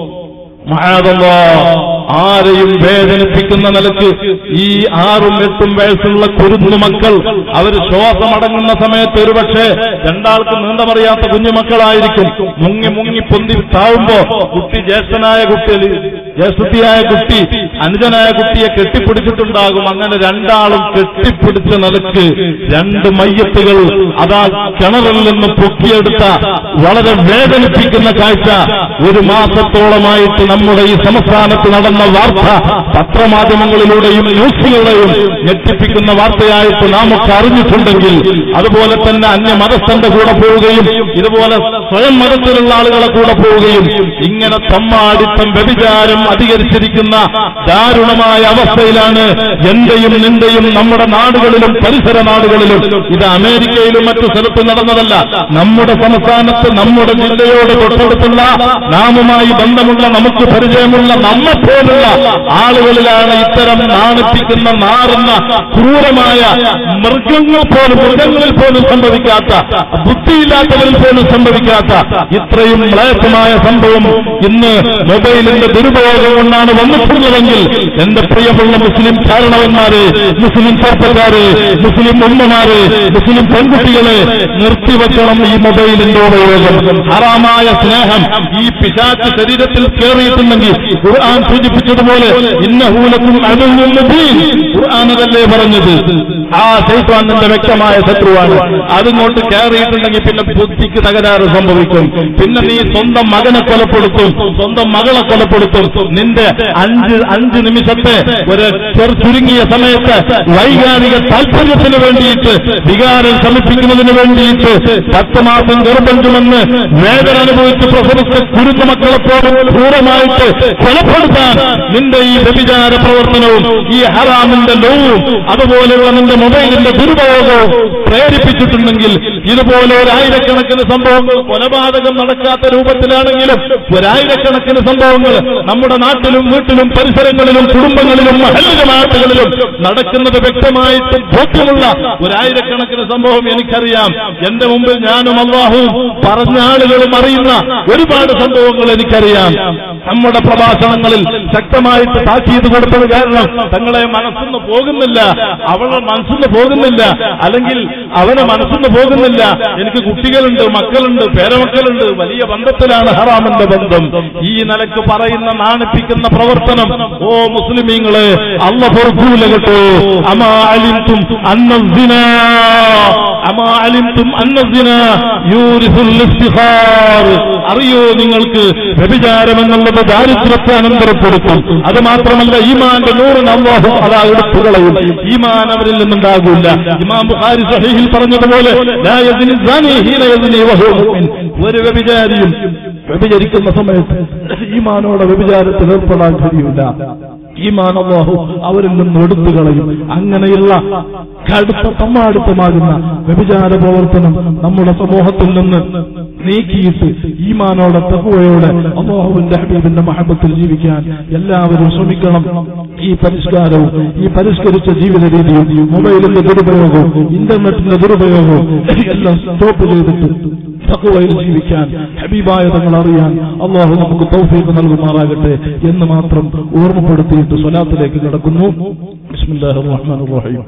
മഅദല്ലാഹ് ആരെയും വേദനിപ്പിക്കുന്ന നിലക്ക് ഈ ആറും എട്ടും വയസ്സുള്ള കുരുന്നു മക്കൾ അവർ ശ്വാസമടങ്ങുന്ന സമയത്ത് ഒരുപക്ഷെ രണ്ടാൾക്ക് നീന്തമറിയാത്ത കുഞ്ഞുമക്കളായിരിക്കും. മുങ്ങി മുങ്ങി പൊന്തി താവുമ്പോ കുട്ടി ജ്യേഷ്ഠനായ കുട്ടി ജ്യേഷ്ഠത്തിയായ കുട്ടി അനുജനായ കുട്ടിയെ കെട്ടിപ്പിടിച്ചിട്ടുണ്ടാകും. അങ്ങനെ രണ്ടാളും കെട്ടിപ്പിടിച്ച നിലക്ക് രണ്ട് മയ്യത്തുകൾ അതാ കിണറിൽ നിന്ന് പൊക്കിയെടുത്ത വളരെ വേദനിപ്പിക്കുന്ന കാഴ്ച ഒരു മാസത്തോളമായിട്ട് നമ്മുടെ ഈ സംസ്ഥാനത്ത് നടന്ന വാർത്ത പത്രമാധ്യമങ്ങളിലൂടെയും ന്യൂസുകളുടെയും ഞെട്ടിപ്പിക്കുന്ന വാർത്തയായിട്ട് നാം ഒക്കെ അറിഞ്ഞിട്ടുണ്ടെങ്കിൽ, അതുപോലെ തന്നെ അന്യമതസ്ഥന്റെ കൂടെ പോവുകയും ഇതുപോലെ സ്വയം മതത്തിലുള്ള ആളുകളെ കൂടെ പോവുകയും ഇങ്ങനെ തമ്മാടിത്തം വ്യഭിചാരം അധികരിച്ചിരിക്കുന്ന ദാരുണമായ അവസ്ഥയിലാണ് എന്റെയും നിന്റെയും നമ്മുടെ നാടുകളിലും പരിസര നാടുകളിലും. ഇത് അമേരിക്കയിലും മറ്റു സ്ഥലത്തും നടന്നതല്ല. നമ്മുടെ സംസ്ഥാനത്ത് നമ്മുടെ ജില്ലയോട് തൊട്ടടുത്തുള്ള നാമുമായി ബന്ധമുള്ള നമുക്ക് പരിചയമുള്ള നമ്മെ പോലുള്ള ആളുകളിലാണ് ഇത്തരം നാണിപ്പിക്കുന്ന നാറുന്ന ക്രൂരമായ മൃഗങ്ങൾ പോലും മൃഗങ്ങളിൽ പോലും സംഭവിക്കാത്ത, ബുദ്ധിയില്ലാത്തവരിൽ പോലും സംഭവിക്കാത്ത ഇത്രയും മ്ലേച്ഛമായ സംഭവം ഇന്ന് മൊബൈലിന്റെ ദുരുപയോഗം കൊണ്ടാണ് വന്നിട്ടുള്ളതെങ്കിൽ എന്റെ പ്രിയമുള്ള മുസ്ലിം കാരണവന്മാരെ, മുസ്ലിം ചെറുപ്പക്കാരെ, മുസ്ലിം ഉമ്മമാരെ, മുസ്ലിം പെൺകുട്ടികളെ നിർത്തിവെക്കണം ഈ മൊബൈലിന്റെ ഉപയോഗം. ഹറാമായ സ്നേഹം ഈ പിശാച് ശരീരത്തിൽ കയറിയിട്ടുണ്ടെങ്കിൽ ഖുർആൻ സൂചിപ്പിച്ചതുപോലെ ഇന്നഹു ലക്കും അദുവ്വുൻ മുബീൻ, ഖുർആൻ അതല്ലേ പറഞ്ഞത്. ആ ശൈത്വാൻ നിന്റെ വ്യക്തമായ ശത്രുവാണ്. അതിങ്ങോട്ട് കയറിയിട്ടുണ്ടെങ്കിൽ പിന്നെ ബുദ്ധിക്ക് തകരാറ് സംഭവിക്കും. പിന്നെ നീ സ്വന്തം മകനെ കൊലപ്പെടുത്തും, സ്വന്തം മകളെ കൊലപ്പെടുത്തും. നിന്റെ അഞ്ച് അഞ്ച് നിമിഷത്തെ ഒരു ചെറു ചുരുങ്ങിയ സമയത്ത് വൈകാരിക താല്പര്യത്തിന് വേണ്ടിയിട്ട്, വികാരം ശമിപ്പിക്കുന്നതിന് വേണ്ടിയിട്ട് പത്ത് മാസം ഗർഭം ചുമന്ന് വേദന അനുഭവിച്ച് പ്രസവിച്ച കുരുന്നു മക്കളെപ്പോലും ക്രൂരമായിട്ട് കൊലപ്പെടുത്താൻ നിന്റെ ഈ വ്യഭിചാര പ്രവർത്തനവും ഈ ഹറാമിന്റെ ലോവും അതുപോലെയുള്ള നിന്റെ മൊബൈലിന്റെ ദുരുപയോഗവും പ്രേരിപ്പിച്ചിട്ടുണ്ടെങ്കിൽ ഇതുപോലെ ഒരായിരക്കണക്കിന് സംഭവങ്ങൾ, കൊലപാതകം നടക്കാത്ത രൂപത്തിലാണെങ്കിലും ഒരായിരക്കണക്കിന് സംഭവങ്ങൾ നമ്മുടെ നാട്ടിലും വീട്ടിലും പരിസരങ്ങളിലും കുടുംബങ്ങളിലും മഹല്ലുമാട്ടുകളിലും നടക്കുന്നത് വ്യക്തമായിട്ട് ബോധ്യമുള്ള ഒരായിരക്കണക്കിന് സംഭവം എനിക്കറിയാം. എന്റെ മുമ്പിൽ ഞാനും അല്ലാഹുവും പറഞ്ഞ ആളുകളും അറിയുന്ന ഒരുപാട് സംഭവങ്ങൾ എനിക്കറിയാം. നമ്മുടെ പ്രഭാഷണങ്ങളിൽ ശക്തമായിട്ട് താക്കീത് കൊടുത്തത് കാരണം തങ്ങളെ മനസ്സൊന്ന് പോകുന്നില്ല, അവളെ മനസ്സൊന്ന് പോകുന്നില്ല, അല്ലെങ്കിൽ അവനെ മനസ്സൊന്ന് പോകുന്നില്ല. എനിക്ക് കുട്ടികളുണ്ട്, മക്കളുണ്ട്, പേരമക്കളുണ്ട്, വലിയ ബന്ധത്തിലാണ് ഹറാമിന്റെ ബന്ധം. ഈ നിലക്ക് പറയുന്ന നാണിപ്പിക്കുന്ന പ്രവർത്തനം ഓ മുസ്ലിമീങ്ങളെ അല്ലാഹു പൊറുക്കൂല കേട്ടോ. അമാ അലിംതും അന്നസ്സിനാ അമാ അലിംതും അന്നസ്സിനാ യൂരിസുൽ ഇസ്തിഖാർ. അറിയോ നിങ്ങൾക്ക് വ്യഭിചാരമെന്നുള്ളത് ദാരിദ്ര്യത്തെ അനന്തരപ്പെടുത്തും. അത് മാത്രമല്ല ഈമാന്റെ നൂറിന് അല്ലാഹു അതാ എടുത്തുകളയും. ഈമാൻ അവരിൽ നിന്നുണ്ടാകില്ല. ഇമാം ബുഖാരി സഹീഹിൽ പറഞ്ഞതുപോലെ ലാ യസ്നി സാനി ഹീന യസ്നി വഹുവ മുഅ്മിൻ. ഒരു വ്യഭിചാരിയും വ്യഭിചരിക്കുന്ന സമയത്ത് ഈമാനോടെ വ്യഭിചാരത്തിൽ ഏർപ്പെടാൻ കഴിയില്ല. ഈമാൻ അല്ലാഹു അവരിൽ നിന്ന് എടുത്തു കളയും. അങ്ങനെയുള്ള കടുത്ത തമ്മാടുത്തമാകുന്ന വ്യഭിചാര പ്രവർത്തനം നമ്മുടെ സമൂഹത്തിൽ നിന്ന് നീക്കിയിട്ട് ഈമാനോടെ തഖ്വയോടെ അല്ലാഹുവിന്റെ ഹബീബിന്റെ മഹബത്തിൽ ജീവിക്കാൻ എല്ലാവരും ശ്രമിക്കണം. ഈ പരിഷ്കാരവും ഈ പരിഷ്കരിച്ച ജീവിത രീതിയും മൊബൈലിന്റെ ദുരുപയോഗവും ഇന്റർനെറ്റിന്റെ ദുരുപയോഗവും എല്ലാം സ്റ്റോപ്പ് ചെയ്തിട്ട് തഖ്വയിൽ ജീവിക്കാൻ, ഹബീബായ തങ്ങൾ അറിയാൻ അല്ലാഹു നമുക്ക് തൗഫീഖ് നൽകുമാറാകട്ടെ എന്ന് മാത്രം ഓർമ്മപ്പെടുത്തിയിട്ട് സ്വലാത്തിലേക്ക് കടക്കുന്നു. ബിസ്മില്ലാഹിർ റഹ്മാനിർ റഹീം.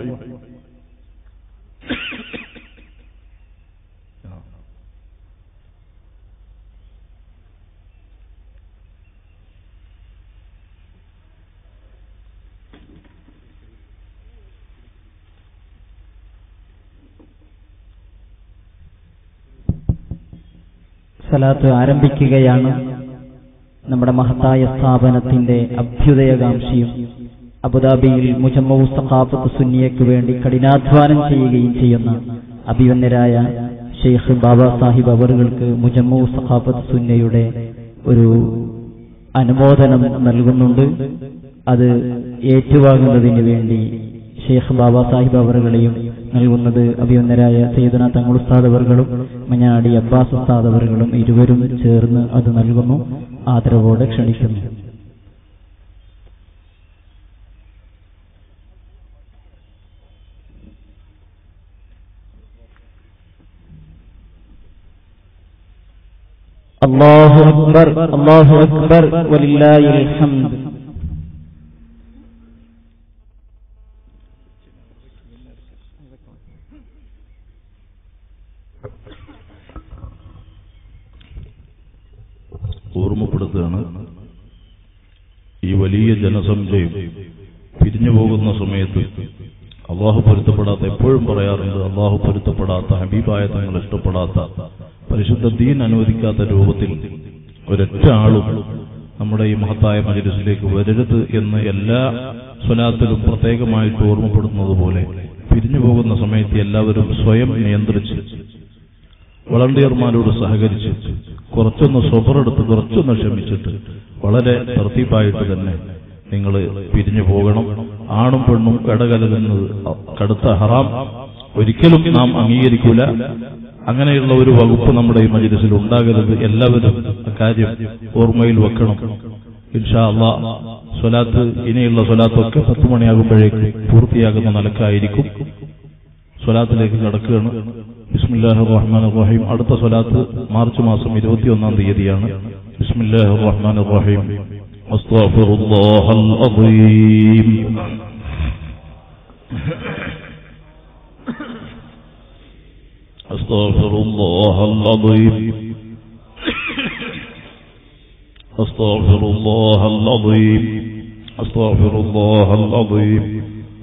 സലാത്ത് ആരംഭിക്കുകയാണ്. നമ്മുടെ മഹത്തായ സ്ഥാപനത്തിന്റെ അഭ്യുദയകാംക്ഷിയും അബുദാബിയിൽ മുജമ്മഉ സഖാഫത്ത് സുന്നിയയ്ക്ക് വേണ്ടി കഠിനാധ്വാനം ചെയ്യുകയും ചെയ്യുന്ന അഭിവന്യരായ ഷെയ്ഖ് ബാബാ സാഹിബ് അവറുകൾക്ക് മുജമ്മഉ സഖാഫത്ത് സുന്നിയയുടെ ഒരു അനുമോദനം നൽകുന്നുണ്ട്. അത് ഏറ്റുവാങ്ങുന്നതിന് വേണ്ടി ഷെയ്ഖ് ബാബാ സാഹിബ് അവറുകളെയും നൽകുന്നത് അഭിവന്യരായ സയ്യിദുനാ തങ്ങൾ ഉസ്താദ് അവറുകളും മഞ്ഞാടി അബ്ബാസ് ഉസ്താദ് അവറുകളും ഇരുവരും ചേർന്ന് അത് നൽകുന്നു. ആദരവോടെ ക്ഷണിക്കുന്നു. അല്ലാഹു അക്ബർ അല്ലാഹു അക്ബർ വലില്ലാഹിൽ ഹംദ്. ഓർമ്മപ്പെടുത്തുകയാണ്, ഈ വലിയ ജനസംഖ്യയും പിരിഞ്ഞു പോകുന്ന സമയത്ത് അള്ളാഹു പൊരുത്തപ്പെടാത്ത, എപ്പോഴും പറയാറുണ്ട്, അള്ളാഹു പൊരുത്തപ്പെടാത്ത, ഹബീബായ തങ്ങൾ ഇഷ്ടപ്പെടാത്ത, പരിശുദ്ധ ദീൻ അനുവദിക്കാത്ത രൂപത്തിൽ ഒരൊറ്റ ആളും നമ്മുടെ ഈ മഹത്തായ മജ്‌ലിസിലേക്ക് വരരുത് എന്ന് എല്ലാ സ്വലാത്തിലും പ്രത്യേകമായിട്ട് ഓർമ്മപ്പെടുത്തുന്നത് പോലെ പിരിഞ്ഞു പോകുന്ന സമയത്ത് എല്ലാവരും സ്വയം നിയന്ത്രിച്ച് വളണ്ടിയർമാരോട് സഹകരിച്ച് കുറച്ചൊന്ന് സ്വബറെടുത്ത് കുറച്ചൊന്ന് ക്ഷമിച്ചിട്ട് വളരെ തർത്തീബായിട്ട് തന്നെ നിങ്ങൾ പിരിഞ്ഞു പോകണം. ആണും പെണ്ണും ഇടകലരുന്നത് കടുത്ത ഹറാം, ഒരിക്കലും നാം അംഗീകരിക്കൂല. അങ്ങനെയുള്ള ഒരു വകുപ്പ് നമ്മുടെ ഈ മജ്‌ലിസിൽ ഉണ്ടാകരുത്. എല്ലാവരും കാര്യം ഓർമ്മയിൽ വെക്കണം. ഇൻഷാ അല്ലാഹ് സ്വലാത്ത്, ഇനിയുള്ള സ്വലാത്തൊക്കെ പത്ത് മണിയാകുമ്പോഴേക്ക് പൂർത്തിയാകുന്ന നിലക്കായിരിക്കും. സ്വലാത്തിലേക്ക് കടക്കുകയാണ്. ബിസ്മില്ലാഹിർ റഹ്മാനിർ റഹീം. അടുത്ത സ്വലാത്ത് മാർച്ച് മാസം ഇരുപത്തിയൊന്നാം തീയതിയാണ്. ബിസ്മില്ലാഹിർ റഹ്മാനിർ റഹീം. അസ്തഗ്ഫിറുല്ലാഹൽ അസീം. അസ്തഗ്ഫിറുല്ലാഹൽ അസീം. അസ്തഗ്ഫിറുല്ലാഹൽ അസീം. അസ്തഗ്ഫിറുല്ലാഹൽ അസീം.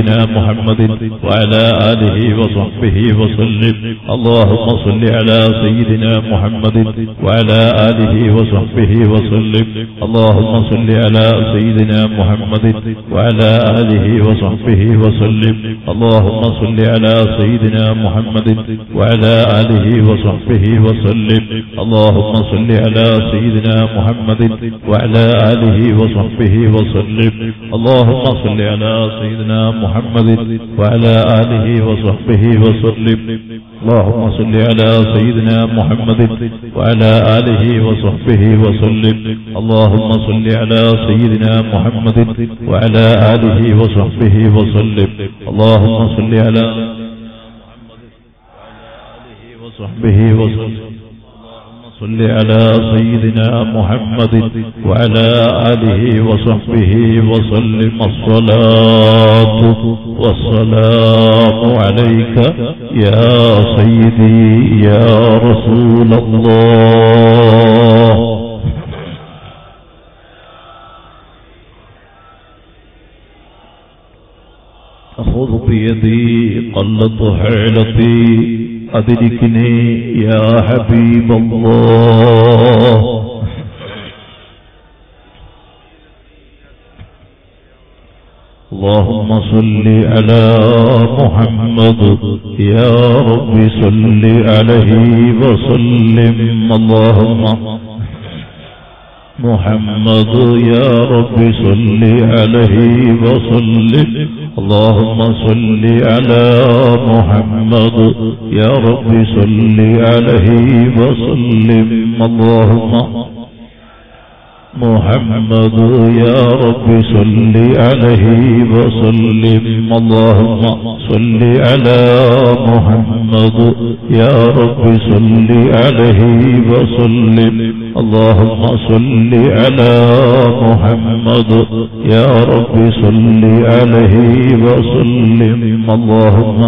سيدنا محمد وعلى آله وصحبه وسلم اللهم صل على سيدنا محمد وعلى آله وصحبه وسلم اللهم صل على سيدنا محمد وعلى آله وصحبه وسلم اللهم صل على سيدنا محمد وعلى آله وصحبه وسلم اللهم صل على سيدنا محمد وعلى آله وصحبه وسلم اللهم صل على سيدنا محمد وعلى آله وصحبه وسلم اللهم صل على سيدنا محمد وعلى آله وصحبه وسلم اللهم صل على سيدنا محمد وعلى آله وصحبه وسلم اللهم صل على وصحبه وسلم صل على سيدنا محمد وعلى آله وصحبه وسلم الصلاة والسلام عليك يا سيدي يا رسول الله أخذ بيدي قلت حيلتي أدركني يا حبيب الله اللهم صل على محمد يا رب صل عليه وسلم اللهم محمد يا رب صل عليه وسلم اللهم صل على محمد يا رب صل عليه وسلم اللهم محمد يا رب صل عليه وسلم اللهم صل على محمد يا رب صل عليه وسلم اللهم صل على محمد يا رب صل عليه وسلم اللهم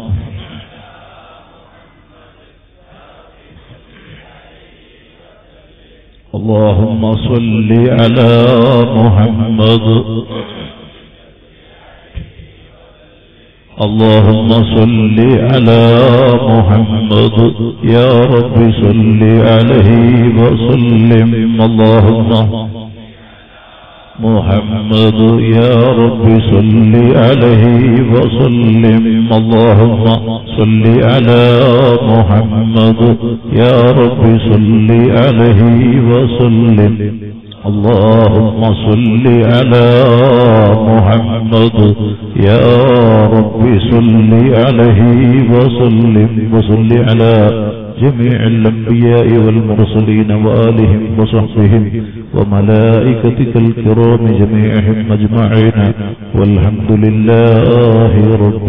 اللهم صل على محمد اللهم صل على محمد يا رب صل عليه وسلم اللهم محمد يا رب صل عليه وسلم اللهم صل على محمد يا رب صل عليه وسلم اللهم صل على محمد يا رب صل عليه وسلم وصل على جميع الأنبياء والمرسلين وآلهم وصحبهم وملائكتك الكرام جميعهم أجمعين والحمد لله رب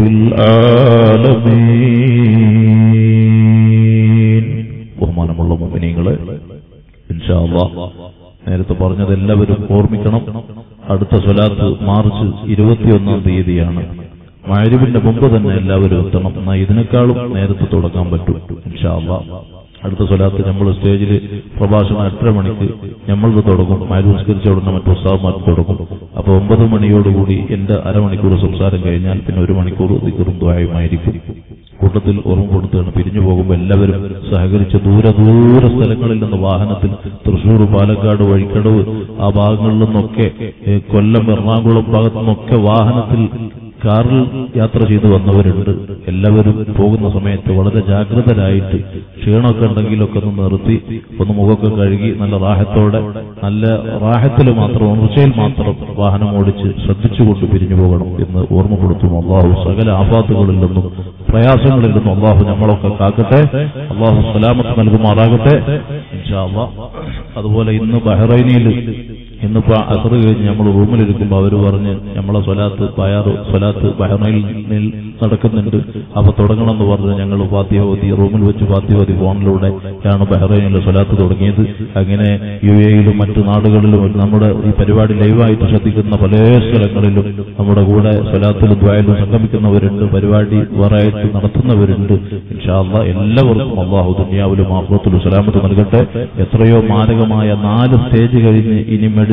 العالمين. ബഹുമാനമുള്ള മുഅ്മിനീങ്ങളെ, ഇൻഷാ അല്ലാഹ് നേരത്തെ പറഞ്ഞത് എല്ലാവരും ഓർമ്മിക്കണം. അടുത്ത സ്വലാത്ത് മാർച്ച് ഇരുപത്തിയൊന്നാം തീയതിയാണ്. മഗ്‌രിബിന്റെ മുമ്പ് തന്നെ എല്ലാവരും എത്തണം. എന്നാൽ ഇതിനേക്കാളും നേരത്തെ തുടങ്ങാൻ പറ്റും ഇൻഷാ അല്ലാഹ്. അടുത്ത സ്വലാത്ത് നമ്മൾ സ്റ്റേജിൽ പ്രഭാഷണം എട്ടര മണിക്ക് നമ്മൾക്ക് തുടങ്ങും. മഗ്‌രിബ് നിസ്കരിച്ച ഉടനെ മറ്റു ഉസ്താദ്മാർക്ക് തുടങ്ങും. അപ്പോൾ ഒമ്പത് മണിയോടുകൂടി എന്റെ അരമണിക്കൂർ സംസാരം കഴിഞ്ഞാൽ പിന്നെ ഒരു മണിക്കൂർ ദിക്റും ദുആയുമായിരിക്കും. കൂട്ടത്തിൽ ഓർമ്മപ്പെടുത്തുകയാണ്, പിരിഞ്ഞു പോകുമ്പോൾ എല്ലാവരും സഹകരിച്ച് ദൂര ദൂര സ്ഥലങ്ങളിൽ നിന്ന് വാഹനത്തിൽ തൃശ്ശൂർ, പാലക്കാട്, വഴിക്കടവ് ആ ഭാഗങ്ങളിൽ നിന്നൊക്കെ, കൊല്ലം, എറണാകുളം ഭാഗത്തു നിന്നൊക്കെ വാഹനത്തിൽ കാറിൽ യാത്ര ചെയ്തു വന്നവരുണ്ട്. എല്ലാവരും പോകുന്ന സമയത്ത് വളരെ ജാഗ്രതരായിട്ട് ക്ഷീണമൊക്കെ ഉണ്ടെങ്കിലൊക്കെ ഒന്ന് നിർത്തി ഒന്ന് മുഖമൊക്കെ കഴുകി നല്ല റാഹത്തോടെ നല്ല റാഹത്തിൽ മാത്രം ഉറച്ചയിൽ മാത്രം വാഹനം ഓടിച്ച് ശ്രദ്ധിച്ചുകൊണ്ട് പിരിഞ്ഞു പോകണം എന്ന് ഓർമ്മപ്പെടുത്തുന്നു. അള്ളാഹു സകല ആഫാത്തുകളിൽ നിന്നും പ്രയാസങ്ങളിൽ നിന്നും അള്ളാഹു നമ്മളൊക്കെ കാക്കട്ടെ. അള്ളാഹു സലാമത്ത് നൽകുമാറാകട്ടെ ഇൻഷാ അല്ലാഹ്. അതുപോലെ ഇന്ന് ബഹ്റൈനിൽ ഇന്നിപ്പോ അസർ കഴിഞ്ഞ് നമ്മൾ റൂമിലിരിക്കുമ്പോൾ അവർ പറഞ്ഞ് നമ്മളെ സ്വലാത്ത് പയാറ് സ്വലാത്ത് ബഹ്റൈനിൽ നടക്കുന്നുണ്ട്, അപ്പൊ തുടങ്ങണമെന്ന് പറഞ്ഞ് ഞങ്ങൾ ഫാത്തിഹ ഓതി റൂമിൽ വെച്ച് ഫാത്തിഹ ഓതി ഫോണിലൂടെയാണ് ബഹ്റൈനിലെ സ്വലാത്ത് തുടങ്ങിയത്. അങ്ങനെ യു എയിലും മറ്റു നാടുകളിലും നമ്മുടെ ഈ പരിപാടി ലൈവായിട്ട് ശ്രദ്ധിക്കുന്ന പല സ്ഥലങ്ങളിലും നമ്മുടെ കൂടെ സ്വലാത്തിലും ദ്വായിലും സംഗമിക്കുന്നവരുണ്ട്, പരിപാടി വേറെയായിട്ട് നടത്തുന്നവരുണ്ട്. ഇൻഷാ അല്ലാഹ് എല്ലാവർക്കും അല്ലാഹു ദുനിയാവിലും ആഖിറത്തിലും സലാമത്ത് നൽകട്ടെ. എത്രയോ മാരകമായ നാല് സ്റ്റേജ് കഴിഞ്ഞ് ഇനി മെഡി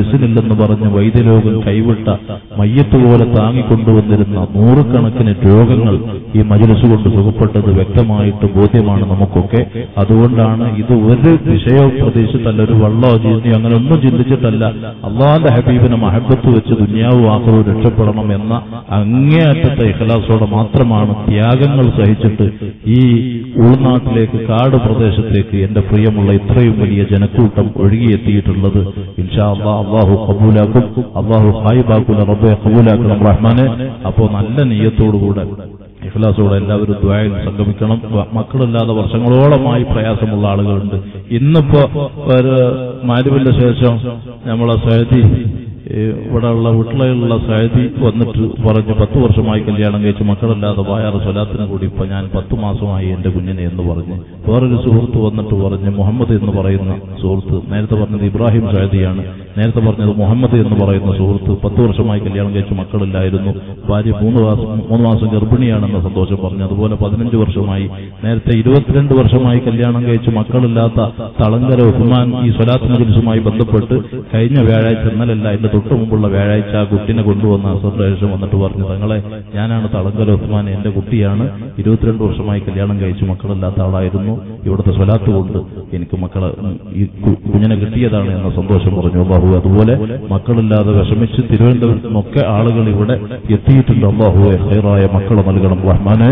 മെഡിസിനില്ലെന്ന് പറഞ്ഞ് വൈദ്യലോകം കൈവിട്ട മയ്യത്ത് പോലെ താങ്ങിക്കൊണ്ടുവന്നിരുന്ന നൂറുകണക്കിന് രോഗങ്ങൾ ഈ മജ്‌ലിസ് കൊണ്ട് സുഖപ്പെട്ടത് വ്യക്തമായിട്ട് ബോധ്യമാണ് നമുക്കൊക്കെ. അതുകൊണ്ടാണ് ഇത് ഒരു വിഷയവും പ്രതീക്ഷിച്ചല്ല, ഒരു വള്ളോ ജീനിയോ അങ്ങനെ ഒന്നും ചിന്തിച്ചിട്ടല്ല, അള്ളാഹുവിന്റെ ഹബീബിനെ മഹബത്ത് വെച്ച് ദുനിയാവും ആഖിറവും രക്ഷപ്പെടണം എന്ന അങ്ങേയറ്റത്തെ ഇഖ്ലാസോടെ മാത്രമാണ് ത്യാഗങ്ങൾ സഹിച്ചിട്ട് ഈ ഉൾനാട്ടിലേക്ക് കാട് പ്രദേശത്തേക്ക് എന്റെ പ്രിയമുള്ള ഇത്രയും വലിയ ജനക്കൂട്ടം ഒഴുകിയെത്തിയിട്ടുള്ളത്. ഇൻഷാ അല്ലാഹ് അള്ളാഹു ഖബൂലാക്കും, അള്ളാഹു ഖായിബാക്കുന്ന റബ്ബെ ഖബൂലാക്കണം റഹ്മാനെ. അപ്പോ നല്ല നിയ്യത്തോടുകൂടെ ഇഖ്ലാസോടെ എല്ലാവരും ദുആയിൽ സംഗമിക്കണം. മക്കളില്ലാതെ വർഷങ്ങളോളമായി പ്രയാസമുള്ള ആളുകളുണ്ട്. ഇന്നിപ്പോ ഒരു മഗ്‌രിബിന്റെ ശേഷം നമ്മളെ സയ്യിദി ഇവിടെയുള്ള വീട്ടിലുള്ള സയ്യിദി വന്നിട്ട് പറഞ്ഞു പത്ത് വർഷമായി കല്യാണം കഴിച്ച് മക്കളില്ലാതെ വായാറ് സ്വലാത്തിന് കൂടി ഇപ്പൊ ഞാൻ പത്തു മാസമായി എന്റെ കുഞ്ഞിനെ എന്ന് പറഞ്ഞ് വേറൊരു സുഹൃത്ത് വന്നിട്ട് പറഞ്ഞ് മുഹമ്മദ് എന്ന് പറയുന്ന സുഹൃത്ത്, നേരത്തെ പറഞ്ഞത് ഇബ്രാഹിം സയ്യിദിയാണ്, നേരത്തെ പറഞ്ഞത് മുഹമ്മദ് എന്ന് പറയുന്ന സുഹൃത്ത് പത്ത് വർഷമായി കല്യാണം കഴിച്ച് മക്കളില്ലായിരുന്നു, ഭാര്യ മൂന്ന് മാസം മൂന്ന് മാസം ഗർഭിണിയാണെന്ന സന്തോഷം പറഞ്ഞു. അതുപോലെ പതിനഞ്ച് വർഷമായി, നേരത്തെ ഇരുപത്തിരണ്ട് വർഷമായി കല്യാണം കഴിച്ച് മക്കളില്ലാത്ത തളങ്കര ഉസ്മാൻ ഈ സ്വലാത്ത് മജ്‌ലിസുമായി ബന്ധപ്പെട്ട് കഴിഞ്ഞ വ്യാഴാഴ്ച ഇന്നലല്ല എന്റെ തൊട്ട് മുമ്പുള്ള വ്യാഴാഴ്ച ആ കുട്ടിനെ കൊണ്ടുവന്ന അസറിന് ശേഷം വന്നിട്ട് പറഞ്ഞു, തങ്ങളെ ഞാനാണ് തളങ്കര ഉസ്മാൻ, എന്റെ കുട്ടിയാണ്, ഇരുപത്തിരണ്ട് വർഷമായി കല്യാണം കഴിച്ച് മക്കളില്ലാത്ത ആളായിരുന്നു, ഇവിടുത്തെ സ്വലാത്ത് കൊണ്ട് എനിക്ക് മക്കളെ ഈ കുഞ്ഞിനെ കിട്ടിയതാണ് എന്ന സന്തോഷം പറഞ്ഞു. അല്ലാഹു അതുപോലെ മക്കളില്ലാതെ വിഷമിച്ച് തിരുവനന്തപുരത്ത് നിന്നൊക്കെ ആളുകൾ ഇവിടെ എത്തിയിട്ടുണ്ട്. അല്ലാഹുവേ ഖൈറായ മക്കളെ നൽകണം റഹ്മാനെ.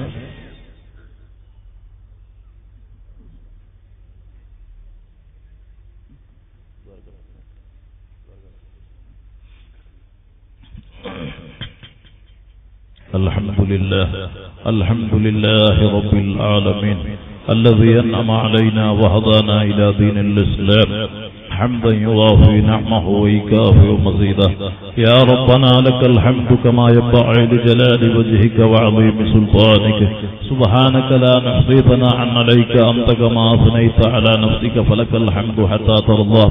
الحمد لله الحمد لله رب العالمين الذي أنعم علينا وهدانا إلى دين الإسلام حمدا يوافي نعمه ويكافئ مزيده. يا ربنا لك الحمد كما ينبغي لجلال وجهك وعظيم سلطانك. سبحانك لا نحصي ثناء عليك أنت كما أثنيت على نفسك فلك الحمد حتى ترضى.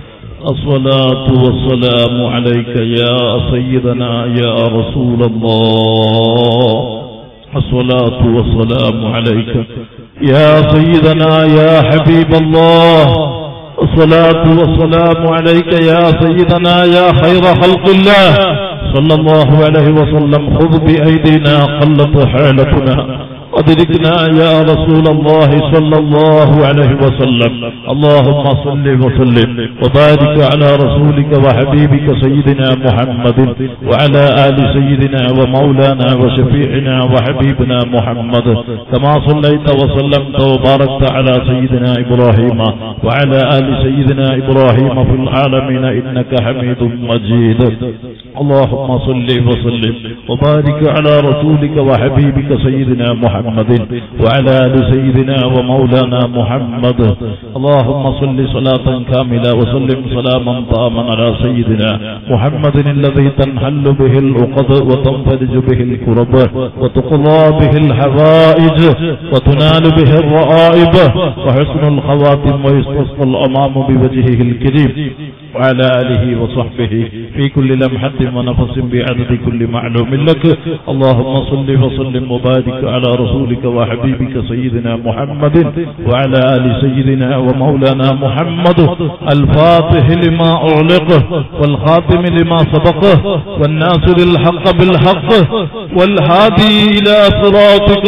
الصلاة والسلام عليك يا سيدنا يا رسول الله. الصلاة والسلام عليك يا سيدنا يا حبيب الله. الصلاة والسلام عليك يا سيدنا يا خير خلق الله صلى الله عليه وسلم. خذ بأيدينا قلت حالتنا أدركنا يا رسول الله صلى الله عليه وسلم. اللهم صل وسلم وبارك على رسولك وحبيبك سيدنا محمد وعلى آل سيدنا ومولانا وشفيعنا وحبيبنا محمد كما صليت وسلمت وباركت على سيدنا إبراهيم وعلى آل سيدنا إبراهيم في العالمين إنك حميد مجيد. اللهم صل وسلم وبارك على رسولك وحبيبك سيدنا محمد وعلى آل سيدنا ومولانا محمد. اللهم صل صلاة كاملة وسلم سلاما تاما على سيدنا محمد الذي تنحل به العقد وتنفرج به الكرب وتقضى به الحوائج وتنال به الرائب وحسن الخواتم ويستسقى الأمام بوجهه الكريم وعلى آله وصحبه في كل لمحة ونفس بعدد كل معلوم لك. اللهم صل وسلم وبارك على رسولك وحبيبك سيدنا محمد وعلى آل سيدنا ومولانا محمد الفاتح لما أغلقه والخاتم لما سبقه والناصر الحق بالحق والهادي إلى صراطك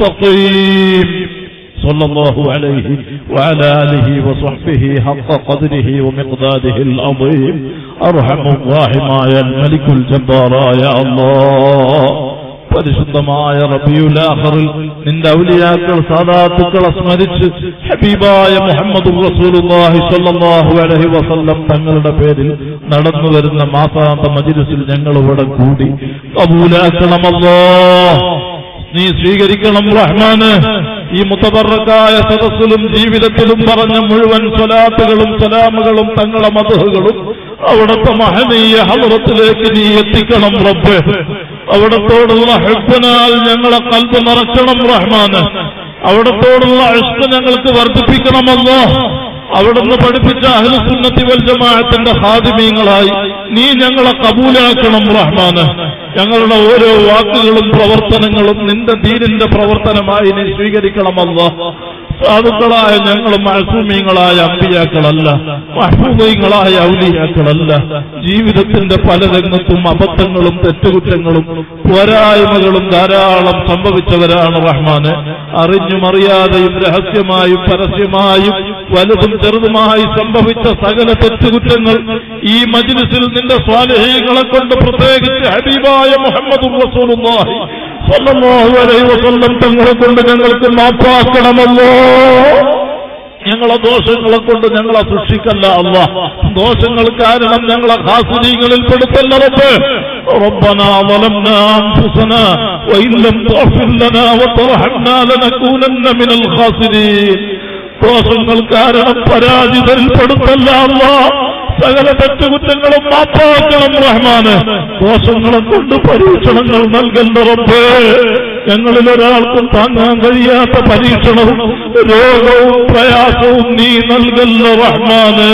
المستقيم صلى الله عليه وعلى آله وصحبه حق قدره ومقداره العظيم. أرحم الراحمين الملك الجبار يا الله. പരിശുദ്ധമായ റബീഉൽ ആഖിറിൽ നിന്റെ ഔലിയാക്കൾ സാദാത്തുക്കളെ സ്മരിച്ച് ഹബീബായ മുഹമ്മദ് റസൂലുള്ളാഹി സ്വല്ലല്ലാഹു അലൈഹി വസല്ലം തങ്ങളുടെ പേരിൽ നടന്നു വരുന്ന മാസാന്ത മജ്‌ലിസിൽ ഞങ്ങൾ ഇവിടെ കൂടി ഖബൂലാക്കണം അല്ലാഹ്, നീ സ്വീകരിക്കണം റഹ്മാന്. ഈ മുതബറക്കായ സദസ്സിലും ജീവിതത്തിലും പറഞ്ഞ മുഴുവൻ സ്വലാത്തുകളും സലാമുകളും തങ്ങളുടെ മദ്ഹുകളും അവിടുത്തെ മഹനീയ ഹളറത്തിലേക്ക് നീ എത്തിക്കണം റബ്ബേ. അവിടത്തോടുള്ള ഹുബ്ബിനാൽ ഞങ്ങളെ ഖൽബ് നിറയ്ക്കണം റഹ്മാന്. അവിടത്തോടുള്ള ഇഷ്ക് ഞങ്ങൾക്ക് വർദ്ധിപ്പിക്കണം അല്ലാഹ്. അവിടുന്ന് പഠിപ്പിച്ച അഹ്ലുസുന്നത്തി വൽ ജമാഅത്തിന്റെ ഖാദിമീങ്ങളായി നീ ഞങ്ങളെ ഖബൂലാക്കണം റഹ്മാന്. ഞങ്ങളുടെ ഓരോ വാക്കുകളും പ്രവർത്തനങ്ങളും നിന്റെ ദീനിന്റെ പ്രവർത്തനമായി നീ സ്വീകരിക്കണം അല്ലാഹ്. സാധുക്കളായ ഞങ്ങൾ മഅസൂമീങ്ങളായ അമ്പിയാക്കളല്ല, മഹ്ഫൂദീങ്ങളായ ഔലിയാക്കളല്ല. ജീവിതത്തിന്റെ പല രംഗത്തും അബദ്ധങ്ങളും തെറ്റുകുറ്റങ്ങളും പോരായ്മകളും ധാരാളം സംഭവിച്ചവരാണ് റഹ്മാന്. അറിഞ്ഞും അറിയാതെയും രഹസ്യമായും പരസ്യമായും വലുതും ചെറുതുമായി സംഭവിച്ച സകല തെറ്റുകുറ്റങ്ങൾ ഈ മജ്ലിസിൽ നിന്റെ സ്വാലിഹീങ്ങളെ കൊണ്ട്, പ്രത്യേകിച്ച് ഹബീബായ മുഹമ്മദുർ റസൂലുള്ളാഹി സ്വല്ലല്ലാഹു അലൈഹി വസല്ലം തങ്ങളെ കൊണ്ട് ഞങ്ങൾക്ക് മാപ്പാക്കണമല്ലോ. ഞങ്ങളെ ദോഷങ്ങളെ കൊണ്ട് ഞങ്ങളെ സൃഷ്ടിക്കല്ല അല്ലാഹ്. ദോഷങ്ങൾ കാരണം ഞങ്ങളെ ഖാസിരീങ്ങളിൽ പെടുത്തല്ല റബ്ബേ. ربنا ظلمنا أنفسنا وإن لم تغفر لنا وترحمنا لنكونن من الخاسرين. ദോഷങ്ങൾ കാരണം പരാജിതരിൽ പെടുത്തല്ല അല്ലാഹ്. സകല തെറ്റുകുറ്റങ്ങളും മാപ്പാക്കണം റഹ്മാന്. ദോഷങ്ങളെ കൊണ്ട് പരീക്ഷണങ്ങൾ നൽകണ്ട റബ്ബേ. ഞങ്ങളിൽ ഒരാൾക്കും താങ്ങാൻ കഴിയാത്ത പരീക്ഷണവും രോഗവും പ്രയാസവും നീ നൽകല്ല റഹ്മാന്.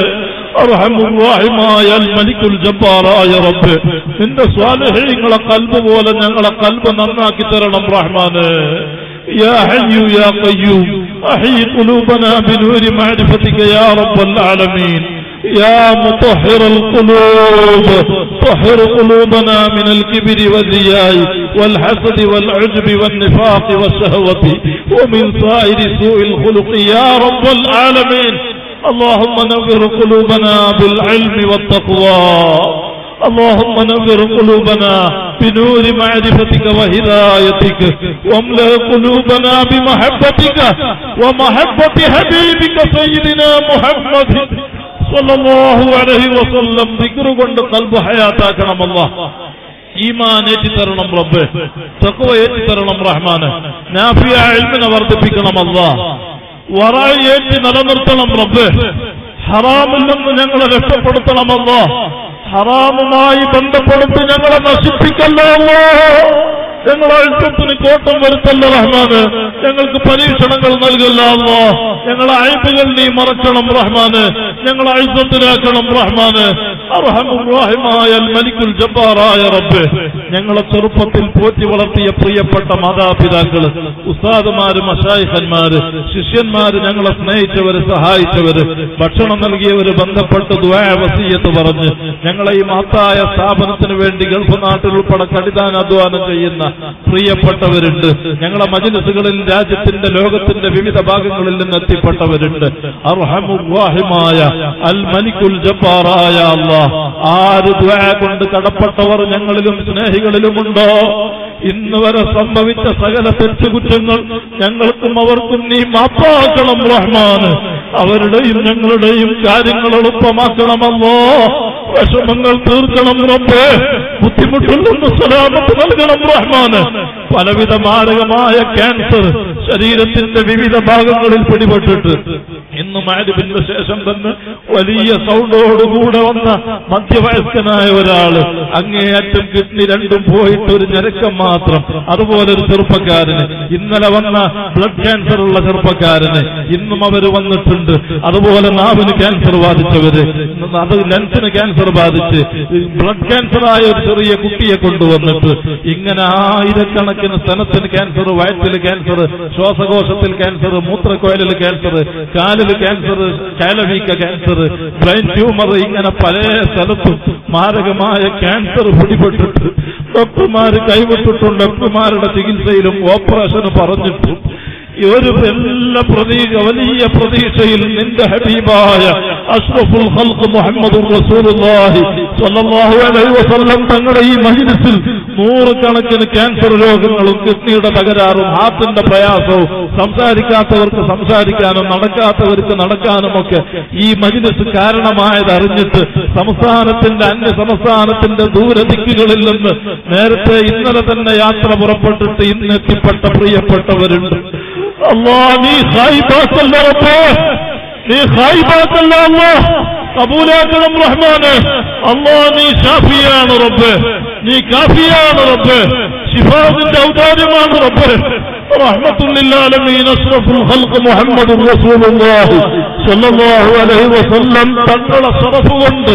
അർഹമുർ-റഹീമായ അൽ മലിക്കുൽ ജബ്ബാറായ റബ്ബ്, നിന്റെ സ്വാലിഹീങ്ങളെ ഖൽബ് പോലെ ഞങ്ങളെ ഖൽബ് നന്നാക്കി തരണം റഹ്മാന്. യാ ഹയ്യു യാ ഖയ്യൂം അഹ്യി ഖുലൂബനാ ബിനൂരി മഅരിഫതിക യാ റബ്ബൽ ആലമീൻ. يا مطهر القلوب طهر قلوبنا من الكبر والرياء والحسد والعجب والنفاق والشهوة ومن سائر سوء الخلق يا رب العالمين. اللهم نور قلوبنا بالعلم والتقوى. اللهم نور قلوبنا بنور معرفتك وهدايتك، واملأ قلوبنا بمحبتك ومحبة حبيبك سيدنا محمد സല്ലല്ലാഹു അലൈഹി വസല്ലം. ദിക്ർ കൊണ്ട് ഖൽബ് ഹയാത്താക്കണം അല്ലാഹ്. ഈമാൻ ഏറ്റി തരണം റബ്ബേ. തഖ്വ ഏറ്റി തരണം റഹ്മാനെ. നാഫിയ ഇൽമിനെ വർദ്ധിപ്പിക്കണം അല്ലാഹ്. വറഅ ഏറ്റി നിലനിർത്തണം റബ്ബേ. ഹറാമിൽ നിന്ന് ഞങ്ങളെ രക്ഷപ്പെടുത്തണം അല്ലാഹ്. ഹറാമുമായി ബന്ധപ്പെടുത്തി ഞങ്ങളെ നശിപ്പിക്കല്ലോ അല്ലാഹ്. ഞങ്ങളെ ഇൽമത്തിന് കോട്ടം വരുത്തല്ല റഹ്മാന്. ഞങ്ങൾക്ക് പരീക്ഷണങ്ങൾ നൽകല്ല അല്ലാഹ്. ഞങ്ങളെ അയ്ബുകൾ നീ മറക്കണം റഹ്മാന്. ഞങ്ങളെ ഇസ്സത്തിലാക്കണം റഹ്മാന്. അർഹമുർ-റഹീമായ അൽ മലിക്കുൽ ജബ്ബാറായ റബ്ബ്, ഞങ്ങളെ ചെറുപ്പത്തിൽ പോറ്റി വളർത്തിയ പ്രിയപ്പെട്ട മാതാപിതാക്കള്, ഉസ്താദുമാര്, മശായിഖന്മാര്, ശിഷ്യന്മാര്, ഞങ്ങളെ സ്നേഹിച്ചവര്, സഹായിച്ചവര്, ഭക്ഷണം നൽകിയവര്, ബന്ധപ്പെട്ട് ദുആ വസിയ്യത്ത് പറഞ്ഞ് ഞങ്ങളെ ഈ മഹത്തായ സ്ഥാപനത്തിന് വേണ്ടി ഗൾഫ് നാട്ടിൽ ഉൾപ്പെടെ കഠിനാധ്വാനം ചെയ്യുന്ന പ്രിയപ്പെട്ടവരുണ്ട്. ഞങ്ങളെ മജ്ലിസുകളിൽ രാജ്യത്തിന്റെ ലോകത്തിന്റെ വിവിധ ഭാഗങ്ങളിൽ നിന്ന് എത്തിപ്പെട്ടവരുണ്ട്. അർഹമുർ-റഹീമായ അൽ മലിക്കുൽ ജബ്ബാറായ അല്ലാഹ്, ആര് ദുആ കൊണ്ട് കടപ്പെട്ടവർ ഞങ്ങളിലും സ്നേഹികളിലുമുണ്ടോ, ഇന്ന് വരെ സംഭവിച്ച സകല തെറ്റുകുറ്റങ്ങൾ ഞങ്ങൾക്കും അവർക്കും നീ മാപ്പാക്കണം റഹ്മാന്. അവരുടെയും ഞങ്ങളുടെയും കാര്യങ്ങൾ എളുപ്പമാക്കണമല്ലോ. വിഷമങ്ങൾ തീർക്കണം റബ്ബേ. ബുദ്ധിമുട്ടിൽ നിന്ന് സലാമത്ത് നൽകണം റഹ്മാന്. പലവിധ മാരകമായ ക്യാൻസർ ശരീരത്തിന്റെ വിവിധ ഭാഗങ്ങളിൽ പിടിപെട്ടിട്ട് ഇന്ന് മഗ്‌രിബിന് ശേഷം തന്നെ വലിയ സൗണ്ടോടുകൂടെ വന്ന മധ്യവയസ്കനായ ഒരാള്, അങ്ങേയറ്റം കിഡ്നി രണ്ടും പോയിട്ട് ഒരു ഞരക്കം മാത്രം, അതുപോലെ ഒരു ചെറുപ്പക്കാരന്, ഇന്നലെ വന്ന ബ്ലഡ് ക്യാൻസർ ഉള്ള ചെറുപ്പക്കാരന് ഇന്നും അവര് വന്നിട്ടുണ്ട്. അതുപോലെ നാവിന് ക്യാൻസർ ബാധിച്ചവര്, അത് ലെൻസിന് ക്യാൻസർ ബാധിച്ച് ബ്ലഡ് ക്യാൻസറായ ഒരു ചെറിയ കുട്ടിയെ കൊണ്ടുവന്നിട്ട് ഇങ്ങനെ ആയിരക്കണക്കിന് സ്ഥലത്തിന് ക്യാൻസർ, വയറ്റിൽ ക്യാൻസർ, ശ്വാസകോശത്തിൽ ക്യാൻസർ, മൂത്രക്കോയലിൽ ക്യാൻസർ, കാലിൽ ക്യാൻസർ, കാലവീക്ക ക്യാൻസർ, ബ്രെയിൻ ട്യൂമർ, ഇങ്ങനെ പല സ്ഥലത്തും മാരകമായ ക്യാൻസർ പിടിപെട്ടിട്ട് ഡോക്ടർമാര് കൈവിട്ടിട്ടുണ്ട്. ഡോക്ടർമാരുടെ ചികിത്സയിലും ഓപ്പറേഷന് പറഞ്ഞിട്ടും ഒരു എല്ലാ പ്രതീക്ഷ വലിയ പ്രതീക്ഷയിൽ നിന്റെ ഹബീബായ അഷ്റഫുൽ ഖൽഖ് മുഹമ്മദുർ റസൂലുള്ളാഹി സ്വല്ലല്ലാഹു അലൈഹി വസല്ലം തങ്ങളുടെ ഈ മജ്‌ലിസിൽ നൂറുകണക്കിന് ക്യാൻസർ രോഗങ്ങളും കിഡ്നിയുടെ തകരാറും ഹാർട്ടിന്റെ പ്രയാസവും സംസാരിക്കാത്തവർക്ക് സംസാരിക്കാനും നടക്കാത്തവർക്ക് നടക്കാനുമൊക്കെ ഈ മജ്‌ലിസ് കാരണമായത് അറിഞ്ഞിട്ട് സംസ്ഥാനത്തിന്റെ അന്യ സംസ്ഥാനത്തിന്റെ ദൂരദിക്കുകളിൽ നിന്ന് നേരത്തെ ഇന്നലെ തന്നെ യാത്ര പുറപ്പെട്ടിട്ട് ഇന്ന് എത്തിപ്പെട്ട പ്രിയപ്പെട്ടവരുണ്ട്. അല്ലാഹ് നീ ഖൈബാക്കല്ല റബ്ബേ, നീ ഖൈബാക്കല്ല അല്ലാഹ്, കബൂലാക്കണം റഹ്മാനെ. അല്ലാഹ് നീ ഷാഫിയാണ് റബ്ബേ, നീ കാഫിയാണ് റബ്ബേ, ശിഫാവിന്റെ ഔദാര്യമാണ് റബ്ബേ. റഹ്മത്തുൽ ലിൽ ആലമീൻ അഷ്റഫുൽ ഖൽഖ് മുഹമ്മദുർ റസൂലുള്ളാഹി സ്വല്ലല്ലാഹു അലൈഹി വസല്ലം തങ്ങളെ ശറഫ് കൊണ്ട്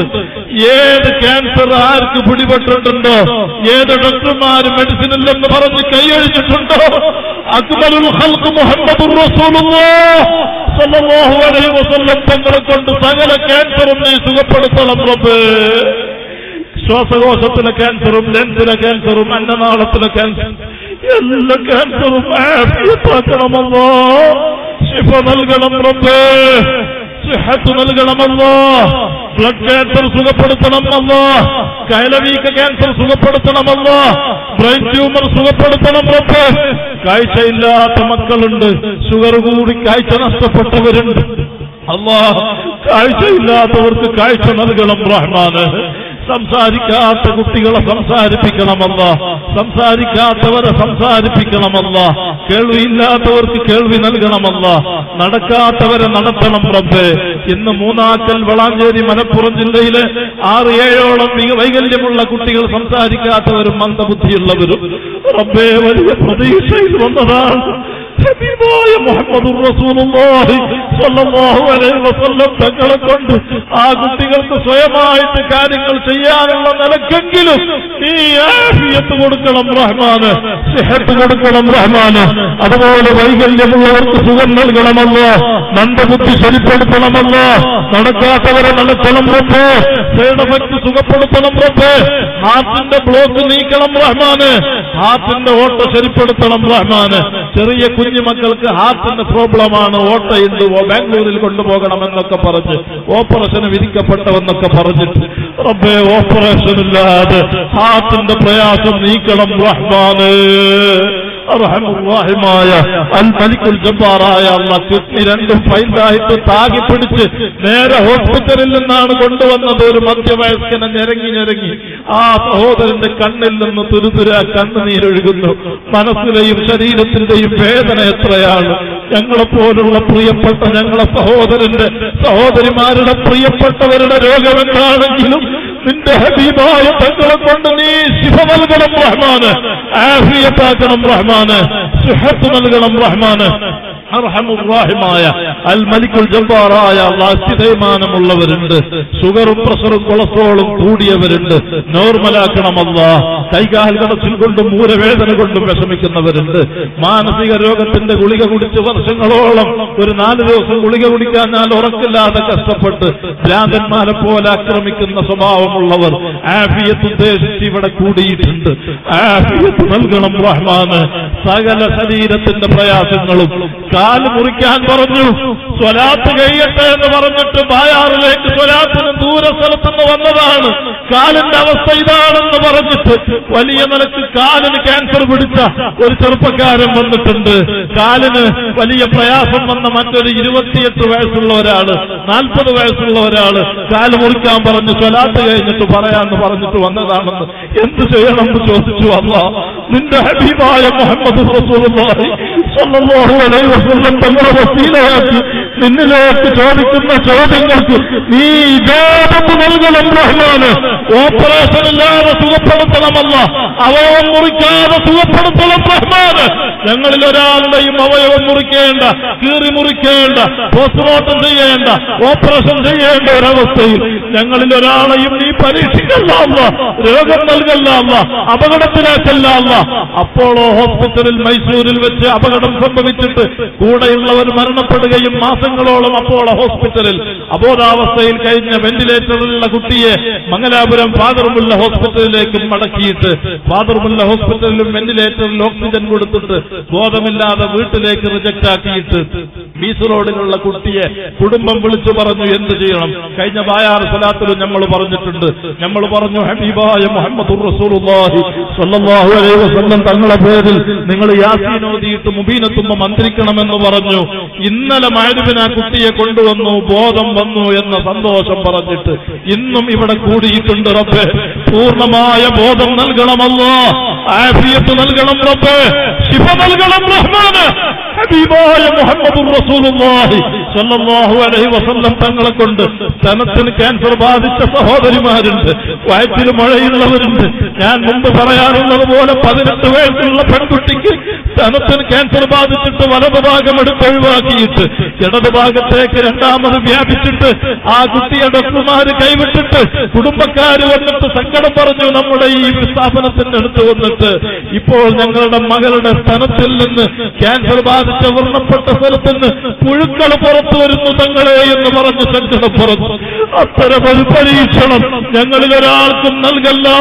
ഏത് ക്യാൻസർ ആർക്ക് പിടിപെട്ടിട്ടുണ്ടോ, ഏത് ഡോക്ടർമാർ മെഡിസിൻ ഇല്ലെന്ന് പറഞ്ഞ് കൈയഴിച്ചിട്ടുണ്ടോ, അക്മലുൽ ഖൽഖ് മുഹമ്മദുർ റസൂലുള്ളാഹ് സ്വല്ലല്ലാഹു അലൈഹി വസല്ലം തങ്ങളെ കൊണ്ട് സകല ക്യാൻസറും നീ സുഖപ്പെടുത്തണം റബ്ബേ. ശ്വാസകോശത്തിലെ ക്യാൻസറും ലെൻസിലെ ക്യാൻസറും അന്നനാളത്തിലെ ക്യാൻസറും എല്ലാ ക്യാൻസറും ആഫിയത്താക്കണമല്ലോ. ശിഫ നൽകണം റബ്ബേ, സിഹത്ത് നൽകണമല്ലോ. ബ്ലഡ് ക്യാൻസർ സുഖപ്പെടുത്തണമല്ലോ, കൈലവീക്ക ക്യാൻസർ സുഖപ്പെടുത്തണമല്ലോ, ബ്രെയിൻ ട്യൂമർ സുഖപ്പെടുത്തണം റബ്ബേ. കാഴ്ചയില്ലാത്ത മക്കളുണ്ട്, ഷുഗർ കൂടി കാഴ്ച നഷ്ടപ്പെട്ടവരുണ്ട്. അല്ലാഹ് കാഴ്ചയില്ലാത്തവർക്ക് കാഴ്ച നൽകണം റഹ്മാന്. സംസാരിക്കാത്ത കുട്ടികളെ സംസാരിപ്പിക്കണമല്ല, സംസാരിക്കാത്തവരെ സംസാരിപ്പിക്കണമല്ല, കേൾവിയില്ലാത്തവർക്ക് കേൾവി നൽകണമല്ല, നടക്കാത്തവരെ നടത്തണം റബ്ബേ. ഇന്ന് മൂന്നാക്കൽ വളാഞ്ചേരി മലപ്പുറം ജില്ലയിലെ ആറ് ഏഴോളം വൈകല്യമുള്ള കുട്ടികൾ സംസാരിക്കാത്തവരും മന്ദബുദ്ധിയുള്ളവരും റബ്ബേ വലിയ പ്രതീക്ഷയിൽ വന്നതാണ്. ഹബീബായ മുഹമ്മദുർ റസൂലുള്ളാഹി സ്വല്ലല്ലാഹു അലൈഹി വസല്ലം തങ്ങളെ കൊണ്ട് ആ കുട്ടികൾക്ക് സ്വയമായിട്ട് കാര്യങ്ങൾ ചെയ്യാനുള്ള നിലക്കെങ്കിലും നീ ആഫിയത്ത് കൊടുക്കണം റഹ്മാന്, സിഹത്ത് കൊടുക്കണം റഹ്മാന്. അതുപോലെ വൈകല്യമുള്ളവർക്ക് സുഖം നൽകണമല്ലോ, മന്ദബുദ്ധി ശരിപ്പെടുത്തണമല്ലോ, നടക്കാത്തവരെ നടത്തണം റബ്ബേ, സൈഡ് എഫക്ട് സുഖപ്പെടുത്തണം റബ്ബേ, ഹാർട്ടിന്റെ ബ്ലോക്ക് നീക്കണം റഹ്മാന്, ഹാർട്ടിന്റെ ഓട്ട ശരിപ്പെടുത്തണം റഹ്മാന്. ചെറിയ കുഞ്ഞു മക്കൾക്ക് ഹാർട്ടിന്റെ പ്രോബ്ലമാണ്, ഓട്ടയുണ്ട്, ബാംഗ്ലൂരിൽ കൊണ്ടുപോകണമെന്നൊക്കെ പറഞ്ഞ് ഓപ്പറേഷന് വിധിക്കപ്പെട്ടവെന്നൊക്കെ പറഞ്ഞിട്ട് റബ്ബേ ഓപ്പറേഷൻ ഇല്ലാതെ ഹാർട്ടിന്റെ പ്രയാസം നീക്കണം റഹ്മാനേ. അർഹമുർറഹീമായ അൽ മലിക്കുൽ ജബ്ബാറായ അല്ലാഹ് കിഡ്നി രണ്ടും ഫൈലായിട്ട് താകി പിടിച്ച് നേരെ ഹോസ്പിറ്റലിൽ നിന്നാണ് കൊണ്ടുവന്നത്. ഒരു മധ്യവയസ്കനെ ഞെരങ്ങി ഞെരങ്ങി ആ സഹോദരന്റെ കണ്ണിൽ നിന്ന് തുരുതുര കണ്ണുനീരൊഴുകുന്നു. മനസ്സിലെയും ശരീരത്തിന്റെയും വേദന എത്രയാണ്. ഞങ്ങളെപ്പോലുള്ള പ്രിയപ്പെട്ട ഞങ്ങളെ സഹോദരന്റെ സഹോദരിമാരുടെ പ്രിയപ്പെട്ടവരുടെ രോഗമെന്താണെങ്കിലും നിന്റെ ഹബീബായ തങ്ങളെ കൊണ്ട് നീ ശിഫ നൽകണം റഹ്മാന്, ആഫിയത്താക്കണം റഹ്മാന്, സിഹത്ത് നൽകണം റഹ്മാന്. അർഹമുർറഹീമായ അൽ മലിക്കുൽ ജബ്ബാറായ അല്ലാഹ് സ്ഥിതമാനമുള്ളവരുണ്ട്, ഷുഗറും പ്രഷറും കൊളസ്ട്രോളും കൂടിയവരുണ്ട്, നോർമലാക്കണമല്ലാ. കൈകാൽ കടച്ചിൽ കൊണ്ടും മൂലവേദന കൊണ്ടും വിഷമിക്കുന്നവരുണ്ട്, മാനസിക രോഗത്തിന്റെ ഗുളിക കുടിച്ച് വർഷങ്ങളോളം ഒരു നാല് ദിവസം ഗുളിക കുടിക്കാൻ ഞാൻ ഉറക്കില്ലാതെ കഷ്ടപ്പെട്ട് ഭ്രാന്തന്മാരെ പോലെ ആക്രമിക്കുന്ന സ്വഭാവമുള്ളവർ ആഫിയത്ത് ഉദ്ദേശിച്ച് ഇവിടെ കൂടിയിട്ടുണ്ട്. ആഫിയത്ത് നൽകണം റഹ്മാന്. സകല ശരീരത്തിന്റെ പ്രയാസങ്ങളും കാല് മുറിക്കാൻ പറഞ്ഞു, സ്വലാത്ത് കഴിയട്ടെ എന്ന് പറഞ്ഞിട്ട് ബായാറിലേക്ക് സ്വലാത്തിന് ദൂര സ്ഥലത്തുനിന്ന് വന്നതാണ്. കാലിന്റെ അവസ്ഥ ഇതാണെന്ന് പറഞ്ഞിട്ട് വലിയ നിലക്ക് കാലിന് ക്യാൻസർ പിടിച്ച ഒരു ചെറുപ്പക്കാരൻ വന്നിട്ടുണ്ട്. കാലിന് വലിയ പ്രയാസം വന്ന മറ്റൊരു ഇരുപത്തിയെട്ട് വയസ്സുള്ള ഒരാള്, നാൽപ്പത് വയസ്സുള്ള ഒരാള് കാല് മുറിക്കാൻ പറഞ്ഞു, സ്വലാത്ത് കഴിഞ്ഞിട്ട് പറയാന്ന് പറഞ്ഞിട്ട് വന്നതാണെന്ന്. എന്ത് ചെയ്യണമെന്ന് ചോദിച്ചു. അല്ലാഹ് നിന്റെ ഹബീബായ മുഹമ്മദ് റസൂലുള്ളാഹി സ്വല്ലല്ലാഹു അലൈഹി വസല്ലം തങ്ങളെ വസീലയാക്കി നിന്നിലേക്ക് ചോദിക്കുന്ന ചോദ്യങ്ങൾക്ക് നീ ഇജാബത്ത് നൽകണം റഹ്മാന്. ഓപ്പറേഷൻ ഇല്ലാതെ സുഖപ്പെടുത്തണമല്ല, അവയവം മുറിക്കാതെ സുഖപ്പെടുത്തണം റഹ്മാന്. ഞങ്ങളിൽ ഒരാളുടെയും അവയവം മുറിക്കേണ്ട, കീറി മുറിക്കേണ്ട, പോസ്റ്റ്മോർട്ടം ചെയ്യേണ്ട, ഓപ്പറേഷൻ ചെയ്യേണ്ട ഒരവസ്ഥയിൽ ഞങ്ങളിൽ ഒരാളെയും നീ പരീക്ഷിക്കല്ല അല്ല, രോഗം നൽകല്ല അല്ല, അപകടത്തിലാക്കല്ല അല്ല. അപ്പോളോ ഹോസ്പിറ്റലിൽ മൈസൂരിൽ വെച്ച് അപകടം സംഭവിച്ചിട്ട് കൂടെയുള്ളവർ മരണപ്പെടുകയും മാസങ്ങളോളം അപ്പോളോ ഹോസ്പിറ്റലിൽ അബോധാവസ്ഥയിൽ കഴിഞ്ഞ വെന്റിലേറ്ററിലുള്ള കുട്ടിയെ മംഗലാപുരം ഫാദർമുല്ല ഹോസ്പിറ്റലിലേക്ക് മടക്കിയിട്ട് ഫാദർമുല്ല ഹോസ്പിറ്റലിലും വെന്റിലേറ്ററിൽ ഓക്സിജൻ കൊടുത്തിട്ട് ബോധമില്ലാതെ വീട്ടിലേക്ക് റിജക്ട് ആക്കിയിട്ട് ബീച്ച് റോഡിലുള്ള കുട്ടിയെ കുടുംബം വിളിച്ചു പറഞ്ഞു എന്ത് ചെയ്യണം. കഴിഞ്ഞ ബായാർ സലാത്തിലും നമ്മൾ പറഞ്ഞിട്ടുണ്ട്. നമ്മൾ പറഞ്ഞു ഹബീബായ മുഹമ്മദുർ റസൂലുള്ളാഹി സ്വല്ലല്ലാഹു അലൈഹി വസല്ലം തങ്ങളുടെ പേരിൽ നിങ്ങൾ യാസീൻ ഓതിയിട്ട് മുബീനത്തുമ്മ മന്ത്രിക്കണമെന്ന് പറഞ്ഞു. ഇന്നലെ മഅരിബിന് ആ കുട്ടിയെ കൊണ്ടുവന്നു, ബോധം വന്നു എന്ന സന്തോഷം പറഞ്ഞിട്ട് ഇന്നും ഇവിടെ കൂടിയിട്ടുണ്ട്. റബ്ബേ പൂർണ്ണമായ ബോധം നൽകണമല്ലോ, ആഫിയത്ത് നൽകണം റബ്ബേ, ശിഫ നൽകണം റഹ്മാന്. ഹബീബായ മുഹമ്മദുർ റസൂലുള്ളാഹി സ്വല്ലല്ലാഹു അലൈഹി വസല്ലം തങ്ങളെ കൊണ്ട് സ്തനത്തിന് ക്യാൻസർ ബാധിച്ച സഹോദരിമാരുണ്ട്, വയറ്റിൽ മഴയുള്ളവരുണ്ട്. ഞാൻ മുമ്പ് പറയാറുള്ളത് പോലെ പതിനെട്ട് വയസ്സുള്ള പെൺകുട്ടിക്ക് സ്തനത്തിന് ക്യാൻസർ ബാധിച്ചിട്ട് വലതു ഭാഗം എടുത്ത് ഒഴിവാക്കിയിട്ട് ഇടതു ഭാഗത്തേക്ക് രണ്ടാമത് വ്യാപിച്ചിട്ട് ആ കുട്ടിയെ ഡോക്ടർമാര് കൈവിട്ടിട്ട് കുടുംബക്കാര് വന്നിട്ട് സങ്കടം പറഞ്ഞു നമ്മുടെ ഈ സ്ഥാപനത്തിന്റെ അടുത്ത് വന്നിട്ട് ഇപ്പോൾ ഞങ്ങളുടെ മകളുടെ സ്തനത്തിൽ നിന്ന് ക്യാൻസർ ബാധിച്ച വ്രണപ്പെട്ട സ്ഥലത്ത് നിന്ന് പുഴുക്കൾ പുറത്തു വരുന്നു തങ്ങളെ എന്ന് പറഞ്ഞ് സങ്കടം പറഞ്ഞു. അത്തരമൊരു പരീക്ഷണം ഞങ്ങളിൽ ഒരാൾക്കും നൽകല്ലോ.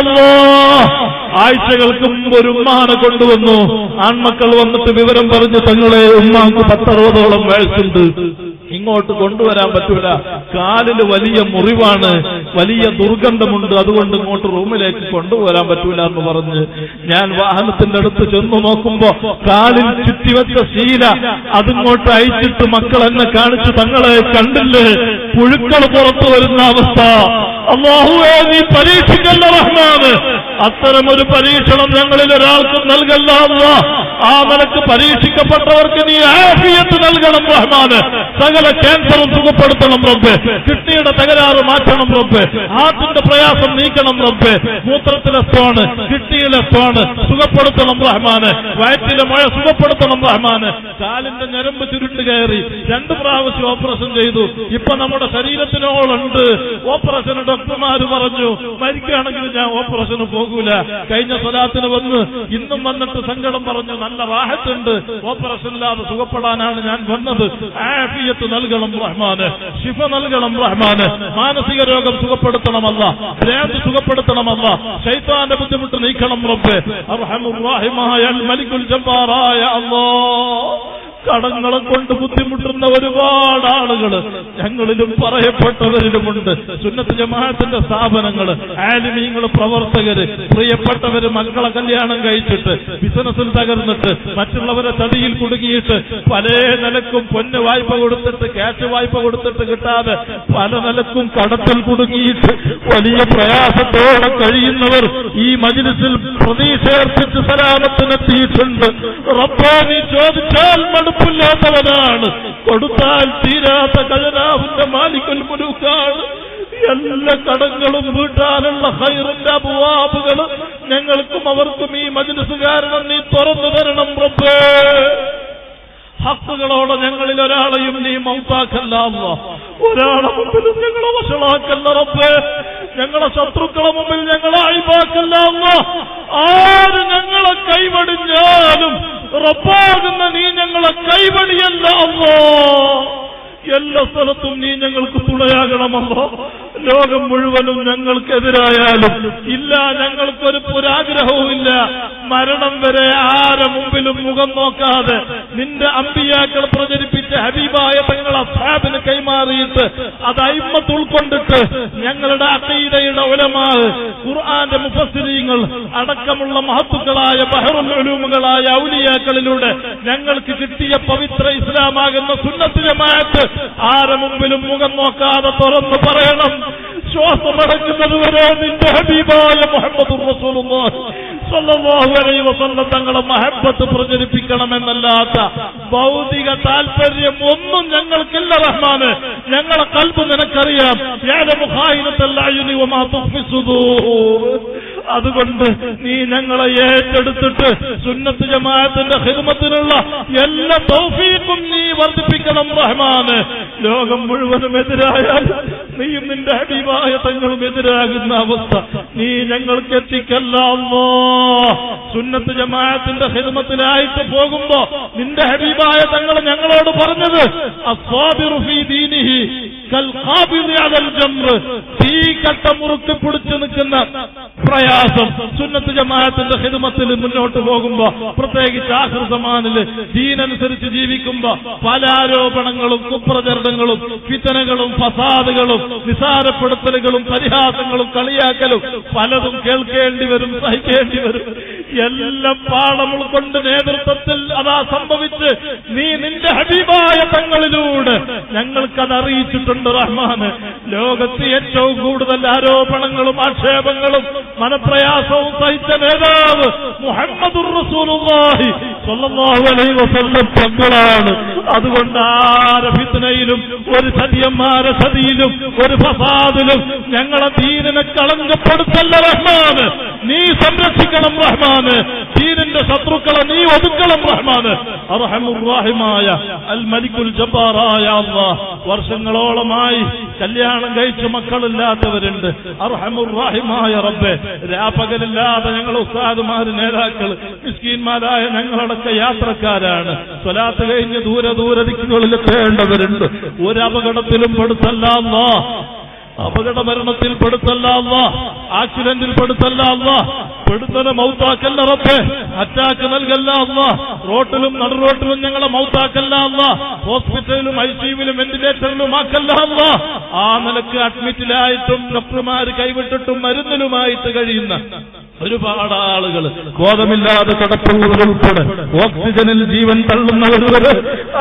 ആഴ്ചകൾക്ക് മുമ്പ് ഒരു ഉമ്മാനെ കൊണ്ടുവന്നു. ആൺമക്കൾ വന്നിട്ട് വിവരം പറഞ്ഞു, തങ്ങളെ ഉമ്മാക്ക് പത്തറുപതോളം വയസ്സുണ്ട്, ഇങ്ങോട്ട് കൊണ്ടുവരാൻ പറ്റൂല, കാലില് വലിയ മുറിവാണ്, വലിയ ദുർഗന്ധമുണ്ട്, അതുകൊണ്ട് ഇങ്ങോട്ട് റൂമിലേക്ക് കൊണ്ടുവരാൻ പറ്റൂല എന്ന് പറഞ്ഞ് ഞാൻ വാഹനത്തിന്റെ അടുത്ത് ചെന്നു നോക്കുമ്പോ കാലിൽ ചുറ്റിവെച്ച ശീല അതിങ്ങോട്ട് അയച്ചിട്ട് മക്കൾ എന്നെ കാണിച്ചു, തങ്ങളെ കണ്ടില്ലേ പുഴുക്കൾ പുറത്തു വരുന്ന അവസ്ഥ. അല്ലാഹുവേ നീ പരീക്ഷിക്കല്ല റഹ്മാന്, അത്തരമൊരു പരീക്ഷണം ഞങ്ങളിൽ ഒരാൾക്കും നൽകല്ല അല്ലാഹ്. ആ നിലക്ക് പരീക്ഷിക്കപ്പെട്ടവർക്ക് നീ ആഫിയത്ത് നൽകണം റഹ്മാന്. സകല ക്യാൻസറും സുഖപ്പെടുത്തണം റബ്ബേ, കിഡ്നിയുടെ തകരാറ് മാറ്റണം റബ്ബേ, ഹാർട്ടിന്റെ പ്രയാസം നീക്കണം റബ്ബേ, മൂത്രത്തിലെ സ്റ്റോണ് കിഡ്നിയിലെ സ്റ്റോണ് സുഖപ്പെടുത്തണം റഹ്മാന്, വയറ്റിലെ മഴ സുഖപ്പെടുത്തണം റഹ്മാന്. കാലിന്റെ ഞരമ്പ് ചുരുട്ട് കയറി രണ്ടു പ്രാവശ്യം ഓപ്പറേഷൻ ചെയ്തു. ഇപ്പൊ നമ്മുടെ ശരീരത്തിനോളുണ്ട്. ഓപ്പറേഷന് ഡോക്ടർമാര് പറഞ്ഞു മരിക്കുകയാണെങ്കിൽ ഞാൻ ഓപ്പറേഷന് പോകൂല. കഴിഞ്ഞ സ്വലാത്തിന് വന്ന് ഇന്നും വന്നിട്ട് സങ്കടം പറഞ്ഞു, നല്ല റാഹത്തുണ്ട്, ഓപ്പറേഷൻ ഇല്ലാതെ സുഖപ്പെടാനാണ് ഞാൻ വന്നത്. ആഫിയത്ത് നൽകണം റഹ്മാന്, ശിഫ നൽകണം റഹ്മാന്, മാനസിക രോഗം സുഖപ്പെടുത്തണമല്ല, ഭ്രാന്ത് സുഖപ്പെടുത്തണമല്ല, ശൈത്താന്റെ ബുദ്ധിമുട്ട് നീക്കണം റബ്ബേ. അർഹമുർ റഹീമായ അൽ മലിക്കുൽ ജബ്ബാറായ അല്ലാഹ്. കടങ്ങളെ കൊണ്ട് ബുദ്ധിമുട്ടുന്ന ഒരുപാട് ആളുകൾ ഞങ്ങളിലും പറയപ്പെട്ടവരിലുമുണ്ട്. സുന്നത്ത് ജമാഅത്തിന്റെ സ്ഥാപനങ്ങൾ, ആലിമീങ്ങൾ, പ്രവർത്തകര്, പ്രിയപ്പെട്ടവര് മക്കളെ കല്യാണം കഴിച്ചിട്ട് ബിസിനസ്സിൽ തകർന്നിട്ട് മറ്റുള്ളവരെ തടിയിൽ കുടുങ്ങിയിട്ട് പല നിലക്കും പൊന്ന് വായ്പ കൊടുത്തിട്ട് ക്യാഷ് വായ്പ കൊടുത്തിട്ട് കിട്ടാതെ പല നിലക്കും കടത്തിൽ കുടുങ്ങിയിട്ട് വലിയ പ്രയാസത്തോടെ കഴിയുന്നവർ ഈ മജ്ലിസിൽ പ്രതീക്ഷയർപ്പിച്ച് സലാമത്തിനെത്തിയിട്ടുണ്ട്. റബ്ബേ നീ ചോദിച്ചാൽ മടുപ്പില്ലാത്തവനാണ്, കൊടുത്താൽ തീരാത്ത ഖജനാവിന്റെ മാലിക്കുൽ മുലൂക്കാണ്. എല്ലാ കടങ്ങളും വീട്ടാനുള്ള ഖൈറിന്റെ അബ്വാബുകൾ ഞങ്ങൾക്കും അവർക്കും ഈ മജ്ലിസ് കാരണം നീ തുറന്നു തരണം റബ്ബേ. ഹക്കുകളോടെ ഞങ്ങളിൽ ഒരാളെയും നീ മൗത്താക്കല്ല അല്ലാഹ്. ഒരാളെ മുമ്പിലും ഞങ്ങളെ വഷളാക്കല്ല റബ്ബേ. ഞങ്ങളെ ശത്രുക്കളെ മുമ്പിൽ ഞങ്ങളെ അഴിബാക്കല്ല അല്ലാഹ്. ആര് ഞങ്ങളെ കൈവടിഞ്ഞാലും റബ്ബാകുന്ന നീ ഞങ്ങളെ കൈവടിയല്ല അല്ലാഹ്. എല്ലാ സ്ഥലത്തും നീ ഞങ്ങൾക്ക് തുണയാകണമല്ലോ. ലോകം മുഴുവനും ഞങ്ങൾക്കെതിരായാലും ഇല്ല, ഞങ്ങൾക്കൊരു പുരാഗ്രഹവുമില്ല. മരണം വരെ ആരെ മുമ്പിലും മുഖം നോക്കാതെ നിന്റെ അമ്പിയാക്കൾ പ്രചരിപ്പിച്ച ഹബീബായ തങ്ങൾ അസ്ഹാബിന് കൈമാറിയിട്ട് അത് അയിമ്മത്ത് ഉൾക്കൊണ്ടിട്ട് ഞങ്ങളുടെ അഖീദയുടെ ഉലമാ, ഖുർആന്റെ മുഫസ്സിരീങ്ങൾ അടക്കമുള്ള മഹത്തുക്കളായ ബഹറുൽ ഉലൂമുകളായ ഔലിയാക്കളിലൂടെ ഞങ്ങൾക്ക് കിട്ടിയ പവിത്ര ഇസ്ലാമാകുന്ന സുന്നത്ത് ജമാഅത്ത് ആരെ മുമ്പിലും മുഖം നോക്കാതെ തുറന്നു പറയണം. ശ്വാസമടങ്ങുന്നത് വരെ നിന്റെ ഹബീബായ മുഹമ്മദുർ റസൂലുള്ളാഹി സ്വല്ലല്ലാഹു അലൈഹി വസല്ലം തങ്ങളെ മഹബ്ബത്ത് പ്രചരിപ്പിക്കണമെന്നല്ലാത്ത ഭൗതിക താല്പര്യം ഒന്നും ഞങ്ങൾക്കില്ല റഹ്മാന്. ഞങ്ങളെ ഖൽബ് നിനക്കറിയാം. യഅലമു ഖായിനത്തൽ അയുനി വമാ തുഖ്ഫി സുദൂർ. അതുകൊണ്ട് നീ ഞങ്ങളെ ഏറ്റെടുത്തിട്ട് സുന്നത്ത് ജമാഅത്തിന്റെ ഖിദ്മത്തിനുള്ള എല്ലാ തൗഫീഖും നീ വർദ്ധിപ്പിക്കണം റഹ്മാന്. ലോകം മുഴുവനും എതിരായാൽ നീയും നിന്റെ ഹബീബായ തങ്ങളും എതിരാകുന്ന അവസ്ഥ നീ ഞങ്ങൾക്ക് എത്തിക്കല്ല അല്ലാഹ്. സുന്നത്ത് ജമാഅത്തിന്റെ ഖിദ്മത്തിലായിട്ട് പോകുമ്പോ നിന്റെ ഹബീബായ തങ്ങൾ ഞങ്ങളോട് പറഞ്ഞത് അസ്സാബിറു ഫീ ദീനിഹി കൽ ഖാബിദി അലൽ ജംർ. തീ കട്ട മുറുക്കി പിടിച്ചു നിൽക്കുന്ന പ്രയാസം സുന്നത്ത് ജമാഅത്തിന്റെ ഖിദ്മത്തിൽ മുന്നോട്ട് പോകുമ്പോ, പ്രത്യേകിച്ച് ആഖിർ സമാനില് ദീനനുസരിച്ച് ജീവിക്കുമ്പോ പല ആരോപണങ്ങളും കുപ്രചരണങ്ങളും ഫിത്നകളും ഫസാദുകളും നിസാരപ്പെടുത്തലുകളും പരിഹാസങ്ങളും കളിയാക്കലും പലതും കേൾക്കേണ്ടി വരും, സഹിക്കേണ്ടി വരും. എല്ലാം പാഠം ഉൾക്കൊണ്ട് നേതൃത്വത്തിൽ അതാ സംഭവിച്ച് നീ നിന്റെ ഹബീബായ തങ്ങളിലൂടെ ഞങ്ങൾക്കത് അറിയിച്ചിട്ടുണ്ട് റഹ്മാന്. ലോകത്ത് ഏറ്റവും കൂടുതൽ ആരോപണങ്ങളും ആക്ഷേപങ്ങളും മനപ്രയാസവും സഹിച്ച നേതാവ് മുഹമ്മദുർ റസൂലുള്ളാഹി സ്വല്ലല്ലാഹു അലൈഹി വസല്ലം തങ്ങളാണ്. അതുകൊണ്ട് ആരെ ഫിത്നയിലും ഒരു ചതിയന്മാരെ ചതിയിലും ഒരു ഫസാദിലും ഞങ്ങളെ ദീനിനെ കളങ്കപ്പെടുത്തല്ല റഹ്മാന്. നീ സംരക്ഷിക്കണം റഹ്മാന്. ദീനിന്റെ ശത്രുക്കളെ നീ ഒതുക്കണം റഹ്മാന്. അർഹമുർ റഹീമായ അൽ മലിക്കുൽ ജബ്ബാറായ അല്ലാഹ്, വർഷങ്ങളോളമായി കല്യാണം കഴിച്ച് മക്കളില്ലാത്തവരുണ്ട്. അർഹമുർ റഹീമായ റബ്ബേ, രാപകലില്ലാതെ ഞങ്ങൾ ഉസ്താദുമാര് നേതാക്കൾ മിസ്കീന്മാരായ ഞങ്ങളടക്ക യാത്രക്കാരാണ്. സ്വലാത്ത് കഴിഞ്ഞ് ദൂരെ ദൂരെ ദിക്കുകളിൽ എത്തേണ്ടവരുണ്ട്. ഒരു അപകടത്തിലും പെടുത്തല്ല അല്ലാഹ്, അപകട മരണത്തിൽ പെടുത്തല്ല അല്ലാഹ്, ആക്സിഡന്റിൽ പെടുത്തല്ല അല്ലാഹ്, പെടുത്തല മൗത്താക്കല്ല റബ്ബേ, അറ്റാക്ക് നൽകല്ല അല്ലാഹ്, റോട്ടിലും നടുറോട്ടിലും ഞങ്ങളെ മൗത്താക്കല്ല അല്ലാഹ്, ഹോസ്പിറ്റലിലും ഐ സിയുവിലും വെന്റിലേറ്ററിലും ആക്കല്ല അല്ലാഹ്. ആ നിലക്ക് അഡ്മിറ്റിലായിട്ടും ഡോക്ടർമാര് കൈവിട്ടിട്ടും മരുന്നിലുമായിട്ട് കഴിയുന്ന ഒരുപാട് ആളുകൾ, ബോധമില്ലാതെ കടപ്പുള്ളവരുൾപ്പെടെ ഓക്സിജനിൽ ജീവൻ തള്ളുന്നവർ വരെ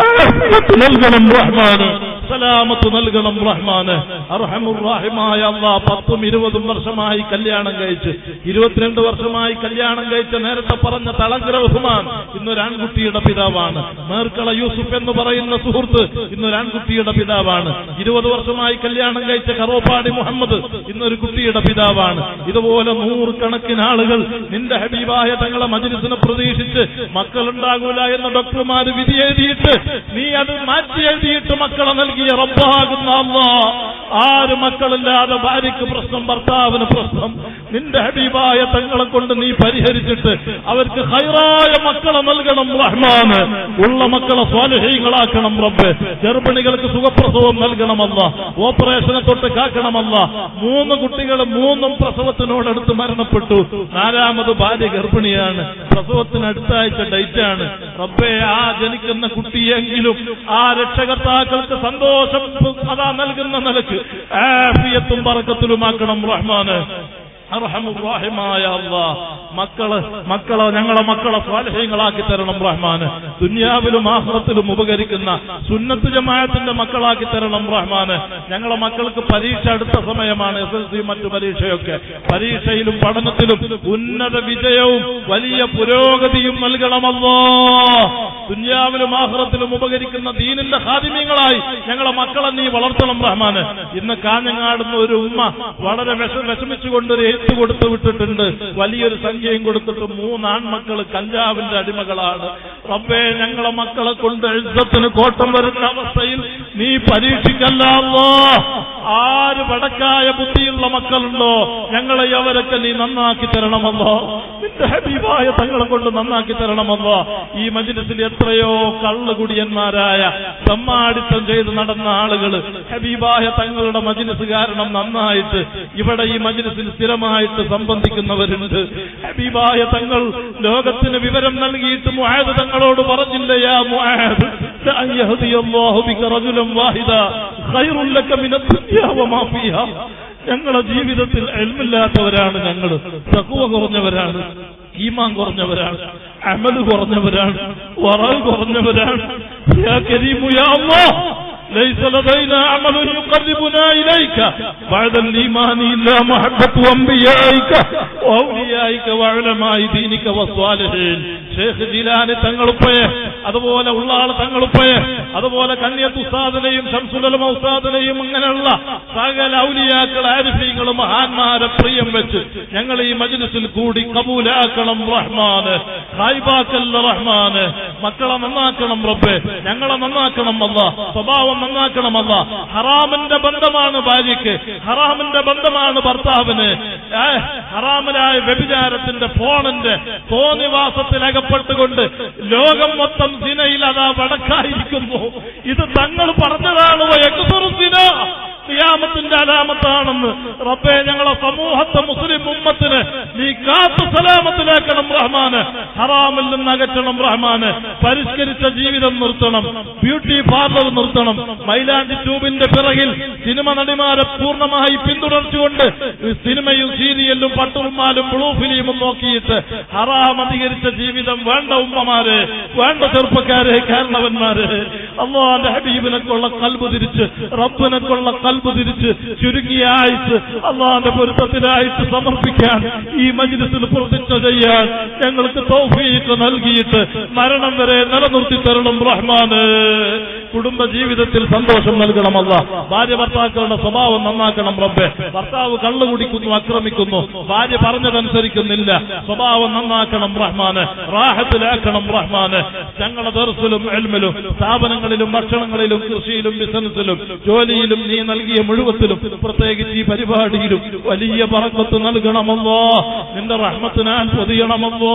നൽകണം റഹ്മാന്, സലാമത്ത് നൽകണം റഹ്മാന്. അർഹമുർ റഹീമായ അല്ലാഹ്, പത്തും ഇരുപതും വർഷമായി കല്യാണം കഴിച്ച് ഇരുപത്തിരണ്ട് വർഷമായി കല്യാണം കഴിച്ച നേരത്തെ പറഞ്ഞ തളങ്കര ഉസ്മാൻ ഇന്നൊരു ആൺകുട്ടിയുടെ പിതാവാണ്. മേർക്കള യൂസുഫ് എന്ന് പറയുന്ന സുഹൃത്ത് ഇന്നൊരു ആൺകുട്ടിയുടെ പിതാവാണ്. ഇരുപത് വർഷമായി കല്യാണം കഴിച്ച കറോപ്പാടി മുഹമ്മദ് ഇന്നൊരു കുട്ടിയുടെ പിതാവാണ്. ഇതുപോലെ നൂറുകണക്കിന് ആളുകൾ നിന്റെ ഹബീബായ തങ്ങളെ മജ്ലിസിനെ പ്രതീക്ഷിച്ച് മക്കളുണ്ടാകൂല എന്ന് ഡോക്ടർമാര് വിധി എഴുതിയിട്ട് നീ അത് മാറ്റി എഴുതിയിട്ട് മക്കളെ നൽകിയ റബ്ബാകുന്ന അല്ലാഹ്, ആര് മക്കളില്ലാതെ ഭാര്യയ്ക്ക് പ്രശ്നം, ഭർത്താവിന് പ്രശ്നം, നിന്റെ ഹബീബായ തങ്ങളെ കൊണ്ട് നീ പരിഹരിച്ചിട്ട് അവർക്ക് ഖൈറായ മക്കളെ നൽകണം റഹ്മാന്. ഉള്ള മക്കളെ സ്വാലിഹീങ്ങളാക്കണം റബ്ബേ. ഗർഭിണികൾക്ക് സുഖപ്രസവം നൽകണമല്ല, ഓപ്പറേഷനെ തൊട്ട് കാക്കണമല്ല. മൂന്ന് കുട്ടികൾ മൂന്നും പ്രസവത്തിനോടടുത്ത് മരണപ്പെട്ടു. നാലാമത് ഭാര്യ ഗർഭിണിയാണ്, പ്രസവത്തിന് അടുത്ത ആഴ്ച ഡേറ്റാണ്. റബ്ബേ, ആ ജനിക്കുന്ന കുട്ടിയെങ്കിലും ആ രക്ഷകർത്താക്കൾക്ക് സന്തോഷം അതാ നൽകുന്ന നിലക്ക് ആഫിയത്തും ബറക്കത്തിലുമാക്കണം റഹ്മാന്. അർഹമുർ റഹീമായ അല്ലാഹ്, മക്കള് മക്കളെ ഞങ്ങളെ മക്കളെ സ്വാലിഹീങ്ങളാക്കി തരണം റഹ്മാന്. ദുനിയാവിലും ആഖിറത്തിലും ഉപകരിക്കുന്ന സുന്നത്ത് ജമാഅത്തിന്റെ മക്കളാക്കി തരണം റഹ്മാന്. ഞങ്ങളെ മക്കൾക്ക് പരീക്ഷ അടുത്ത സമയമാണ്, എസ് എൽ സി മറ്റു പരീക്ഷയൊക്കെ. പരീക്ഷയിലും പഠനത്തിലും ഉന്നത വിജയവും വലിയ പുരോഗതിയും നൽകണമല്ലോ. ദുനിയാവിലും ആഖിറത്തിലും ഉപകരിക്കുന്ന ദീനിന്റെ ഖാദിമീങ്ങളായി ഞങ്ങളെ മക്കളെ നീ വളർത്തണം റഹ്മാന്. ഇന്ന് കാഞ്ഞങ്ങാടുന്ന ഒരു ഉമ്മ വളരെ വിഷ വിഷമിച്ചുകൊണ്ടൊരു എഴുത്ത് കൊടുത്തു വിട്ടിട്ടുണ്ട്. വലിയൊരു സംഖ്യയും കൊടുത്തിട്ട് മൂന്നാൺമക്കൾ കഞ്ചാവിന്റെ അടിമകളാണ്. റബ്ബേ, ഞങ്ങളെ മക്കളെ കൊണ്ട് ഇസ്സത്തിന് കോട്ടം വരുന്ന അവസ്ഥയിൽ നീ പരീക്ഷിക്കല്ല അല്ലാഹ്. ആര് വടക്കായ ബുദ്ധിയുള്ള മക്കളുണ്ടോ ഞങ്ങളെ അവരൊക്കെ നീ നന്നാക്കി തരണമല്ലോ. നിന്റെ ഹബീബായ തങ്ങളെ കൊണ്ട് നന്നാക്കി തരണമല്ലോ. ഈ മജ്ലിസിൽ എത്രയോ കള്ളുകുടിയന്മാരായ തമ്മാടിത്തം ചെയ്ത് നടന്ന ആളുകൾ ഹബീബായ തങ്ങളുടെ മജ്ലിസ് കാരണം നന്നായിട്ട് ഇവിടെ ഈ മജ്ലിസിൽ സ്ഥിരമായിട്ട് സംബന്ധിക്കുന്നവരുണ്ട്. ഹബീബായ തങ്ങൾ ലോകത്തിന് വിവരം നൽകിയിട്ട് മുആദ് തങ്ങളോട് പറഞ്ഞില്ല, യാ മുആദ് ലഅൻ യഹ്ദിയല്ലാഹു ബിക റജുലൻ വാഹിദ ഖൈറുൻ ലക മിനദ് ദുനിയാ വമാ ഫീഹാ. ഞങ്ങളുടെ ജീവിതത്തിൽ ഇൽമില്ലാത്തവരാണ്, ഞങ്ങൾ തഖ്വ കുറഞ്ഞവരാണ്, ഈമാൻ കുറഞ്ഞവരാണ്, അമൽ കുറഞ്ഞവരാണ്, വറഅ് കുറഞ്ഞവരാണ്. യാ കരീമു യാ അല്ലാഹ്, ليس لدينا عمل يقربنا إليك بعد الإيمان إلا محبة أنبيائك وأوليائك وعلماء دينك والصالحين. ഷേഖ് ജിലാനി തങ്ങളുപ്പയെ, അതുപോലെ ഉള്ളാൾ തങ്ങളുപ്പയെ, അതുപോലെ കണ്ണിയത്ത് ഉസ്താദിനെയും ശംസുൽ ഉസ്താദിനെയും അങ്ങനെയുള്ള സകല ഔലിയാക്കൾ ആരിഫീങ്ങളും മഹാന്മാരെ പ്രിയം വെച്ച് ഞങ്ങൾ ഈ മജ്ലിസിൽ കൂടി കബൂലാക്കണം റഹ്മാന്. ഖായിബാക്കല്ല റഹ്മാന്. മക്കളെ നന്നാക്കണം റബ്ബേ, ഞങ്ങളെ നന്നാക്കണം അല്ലാഹ്, സ്വഭാവം നന്നാക്കണമല്ല. ഹറാമിന്റെ ബന്ധമാണ് ഭാര്യയ്ക്ക്, ഹറാമിന്റെ ബന്ധമാണ് ഭർത്താവിന്. ഹറാമിലായ വ്യഭിചാരത്തിന്റെ ഫോണിന്റെ തോന്നിവാസത്തിൽ അകപ്പെട്ടുകൊണ്ട് ലോകം മൊത്തം സിനയിൽ അതാ വടക്കായിരിക്കുന്നു. ഇത് തങ്ങൾ പറഞ്ഞതാണ് ഖിയാമത്തിന്റെ അലാമത്താണെന്ന്. റബ്ബേ, ഞങ്ങളെ സമൂഹത്തെ മുസ്ലിം ഉമ്മത്തിന് നീ കാത്തു സലാമത്തിലാക്കണം റഹ്മാന്. ഹറാമിൽ നിന്ന് അകറ്റണം റഹ്മാന്. പരിഷ്കരിച്ച ജീവിതം നിർത്തണം, ബ്യൂട്ടി പാർലർ നിർത്തണം. മൈലാഞ്ചി ട്യൂബിന്റെ പിറകിൽ സിനിമ നടിമാരെ പൂർണ്ണമായി പിന്തുടർച്ചുകൊണ്ട് സിനിമയും സീരിയലും പട്ടുറുമാലും ബ്ലൂ ഫിലിമും നോക്കിയിട്ട് ഹറാം അധികരിച്ച ജീവിതം വേണ്ട ഉമ്മമാരെ, വേണ്ട ചെറുപ്പക്കാരെ, കാരണവന്മാരെ. അള്ളാന്റെ ഹബീബിനൊക്കെയുള്ള കൽബ് തിരിച്ച് റബ്ബിനൊക്കെയുള്ള കൽബ് തിരിച്ച് ചുരുങ്ങിയ ആയുസ് അള്ളാന്റെ പൊരുത്തത്തിലായിട്ട് സമർപ്പിക്കാൻ ഈ മജ്ലിസിൽ പ്രതിജ്ഞ ചെയ്യാൻ ഞങ്ങൾക്ക് തൗഫീഖ് നൽകിയിട്ട് മരണം വരെ നിലനിർത്തി തരണം റഹ്മാന്. കുടുംബ ജീവിതത്തിൽ സന്തോഷം നൽകണം അല്ലാഹ്. ഭാര്യ ഭർത്താക്കളുടെ സ്വഭാവം നന്നാക്കണം റബ്ബേ. ഭർത്താവ് കള്ളു കുടിക്കുന്നു, ആക്രമിക്കുന്നു, ഭാര്യ പറഞ്ഞതനുസരിക്കുന്നില്ല, സ്വഭാവം നന്നാക്കണം റഹ്മാന്, റാഹത്തിലാക്കണം റഹ്മാന്. ഞങ്ങളുടെ ദർസിലും ഇൽമിലും സ്ഥാപനങ്ങളിലും ഭക്ഷണങ്ങളിലും കൃഷിയിലും ബിസിനസ്സിലും ജോലിയിലും നീ നൽകിയ മുഴുവത്തിലും പ്രത്യേകിച്ച് ഈ പരിപാടിയിലും വലിയ ബറക്കത്ത് നൽകണമല്ലോ. നിന്റെ റഹ്മത്തിനാൽ പൊതിയണമല്ലോ.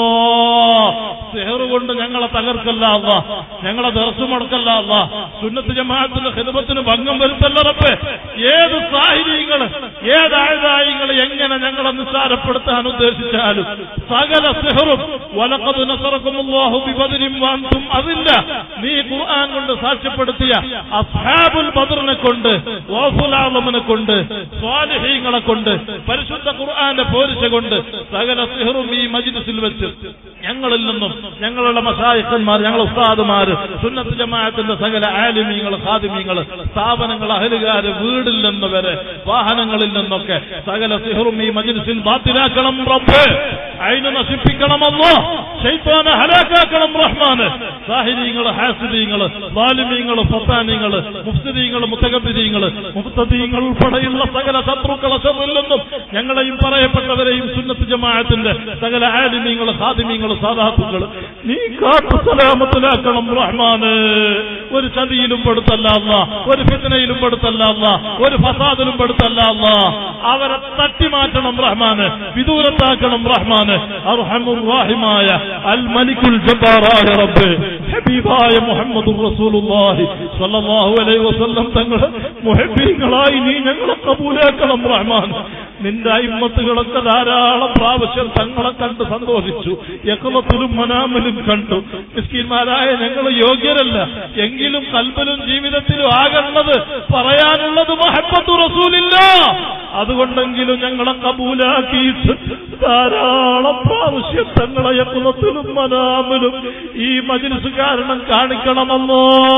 സിഹർ കൊണ്ട് ഞങ്ങളെ തകർക്കല്ല അല്ലാഹ്, ഞങ്ങളെ ദർസ് മുടക്കല്ല അല്ലാഹ്, സുന്നത്ത് ജമാഅത്തിന്റെ ഖിദ്മത്തിന് ഭംഗം വരുത്തല്ല റബ്ബേ. ഏത് സാഹിര്യങ്ങൾ ഏത് ആയുധായികൾ എങ്ങനെ ഞങ്ങളെ നിസ്സാരപ്പെടുത്താൻ ഉദ്ദേശിച്ചാലും സകല സിഹറും വലഖദ് നസറകുമുല്ലാഹു ബിബദരിൻ വഅൻതും അതില്ല നീ ഖുർആൻ കൊണ്ട് സാക്ഷ്യപ്പെടുത്തിയ അസ്ഹാബുൽ ബദറിനെ കൊണ്ട് വഫുൽ ആലമിനെ കൊണ്ട് സ്വാലിഹീങ്ങളെ കൊണ്ട് പരിശുദ്ധ ഖുർആന്റെ പോരിശ കൊണ്ട് സകല സിഹറും ഈ മജ്ലിസിൽ വെച്ച് ഞങ്ങളിൽ നിന്നും ഞങ്ങളുടെ മശായിഖന്മാർ, ഞങ്ങളുടെ ഉസ്താദുമാര്, സുന്നത്ത് ജമാഅത്തിന്റെ സകല ആലിമീങ്ങൾ, ഖാദിമീങ്ങൾ, സ്ഥാപനങ്ങൾ, അഹലുകാര്, വീടിൽ നിന്ന് വരെ വാഹനങ്ങളിൽ നിന്നൊക്കെ സകല സിഹറും ഈ മജ്ലിസിൽ ബാത്തിലാക്കണം റബ്ബേ. അയിനെ നശിപ്പിക്കണമല്ലോ, ശൈത്താനെ ഹലാക്കാക്കണം റഹ്മാന്. സാഹിരീങ്ങൾ, ഹാസിദീങ്ങൾ, ളാലിമീങ്ങൾ, ഫത്താനീങ്ങൾ, മുഫ്സിദീങ്ങൾ, മുതകബ്ബിരീങ്ങൾ, മുഫ്തദീങ്ങൾ ഉൾപ്പെടെയുള്ള സകല ശത്രുക്കളെ ശർറിൽ നിന്നും ഞങ്ങളെയും പറയപ്പെട്ടവരെയും സുന്നത്ത് ജമാഅത്തിന്റെ സകല ആലിമീങ്ങൾ, ഖാദിമീങ്ങൾ, സാദാത്തുകൾ നീ കാത്തു സലാമത്തിലാക്കണം റഹ്മാന്. ഒരു ചതിയിലും പെടുത്തല്ല അല്ലാഹ്, ഒരു ഫിത്നയിലും പെടുത്തല്ല അല്ലാഹ്, ഒരു ഫസാദിലും പെടുത്തല്ല അല്ലാഹ്. അവരെ തട്ടിമാറ്റണം റഹ്മാന്, വിദൂരത്താക്കണം റഹ്മാന്. അർഹമുർ റഹീമായ അൽ മലിക്കുൽ ജബ്ബാറായ റബ്ബേ, ഹബീബായ മുഹമ്മദുർ റസൂലുള്ളാഹി സ്വല്ലല്ലാഹു അലൈഹി വസല്ലം തങ്ങളെ മുഹബ്ബീങ്ങളായി നീ ഞങ്ങളെ കബൂലാക്കണം റഹ്മാൻ. നിന്റെ അയിമ്മത്തുകളൊക്കെ ധാരാളം പ്രാവശ്യം തങ്ങളെ കണ്ട് സന്തോഷിച്ചു, യഖ്ലത്തിലും മനാമിലും കണ്ടു. മിസ്കീന്മാരായ ഞങ്ങൾ യോഗ്യരല്ല, എങ്കിലും കൽബിലും ജീവിതത്തിലും ആകേണ്ടത് പറയാനുള്ളത് മുഹബ്ബത്തു റസൂലില്ലാഹ്. അതുകൊണ്ടെങ്കിലും ഞങ്ങളെ കബൂലാക്കിയിട്ട് ധാരാളം പ്രാവശ്യം തങ്ങളെ യഖ്ലത്തിലും മനാമിലും ഈ മജ്ലിസ് കാരണം കാണിക്കണമല്ലോ.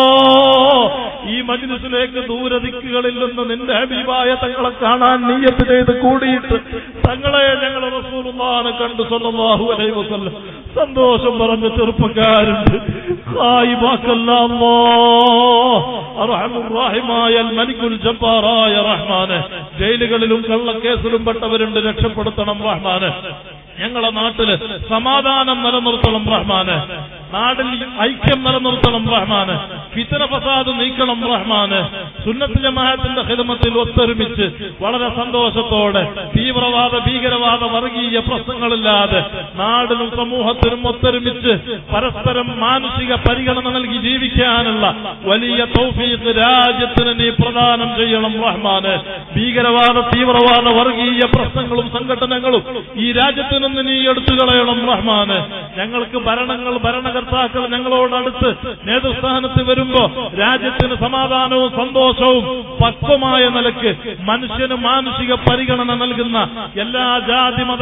ഈ മജ്ലിസിലേക്ക് ദൂരദിക്കുകളിൽ നിന്ന് നിന്റെ ഹബീബായ തങ്ങളെ കാണാൻ നിയ്യത്ത് ചെയ്ത് കൂടിയിട്ട് തങ്ങളെ ഞങ്ങൾ റസൂലുള്ളാഹിനെ കണ്ടു സ്വല്ലല്ലാഹു അലൈഹി വസല്ലം സന്തോഷം പറഞ്ഞ ചെറുപ്പക്കാരുണ്ട്. ഖായിബാക്കല്ലാഹ് അർഹമുർ റഹീമായ അൽ മലിക്കുൽ ജബ്ബാറായ റഹ്മാനെ. ജയിലുകളിലും കള്ളക്കേസിലും പെട്ടവരുണ്ട്, രക്ഷപ്പെടുത്തണം റഹ്മാനെ. ഞങ്ങളെ നാട്ടില് സമാധാനം നിലനിർത്തണം റഹ്മാന്, നാടിൽ ഐക്യം നിലനിർത്തണം റഹ്മാന്, ഫിത്ന ഫസാദ് നീക്കണം റഹ്മാന്. സുന്നത്ത് ജമാഅത്തിന്റെ ഖിദ്മത്തിൽ ഒത്തൊരുമിച്ച് വളരെ സന്തോഷത്തോടെ തീവ്രവാദ ഭീകരവാദ വർഗീയ പ്രശ്നങ്ങളില്ലാതെ നാടിനും സമൂഹത്തിനും ഒത്തൊരുമിച്ച് പരസ്പരം മാനുഷിക പരിഗണന നൽകി ജീവിക്കാനുള്ള വലിയ തൗഫീഖ് രാജ്യത്തിന് നീ പ്രദാനം ചെയ്യണം റഹ്മാന്. ഭീകരവാദ തീവ്രവാദ വർഗീയ പ്രശ്നങ്ങളും സംഘടനകളും ഈ രാജ്യത്തിന് നീ എടുത്തു കളയണം റഹ്മാന്. ഞങ്ങൾക്ക് ഭരണങ്ങൾ ഭരണകർത്താക്കൾ ഞങ്ങളോടടുത്ത് നേതൃസ്ഥാനത്ത് വരുമ്പോ രാജ്യത്തിന് സമാധാനവും സന്തോഷവും പക്വമായ നിലക്ക് മനുഷ്യന് മാനുഷിക പരിഗണന നൽകുന്ന എല്ലാ ജാതി മത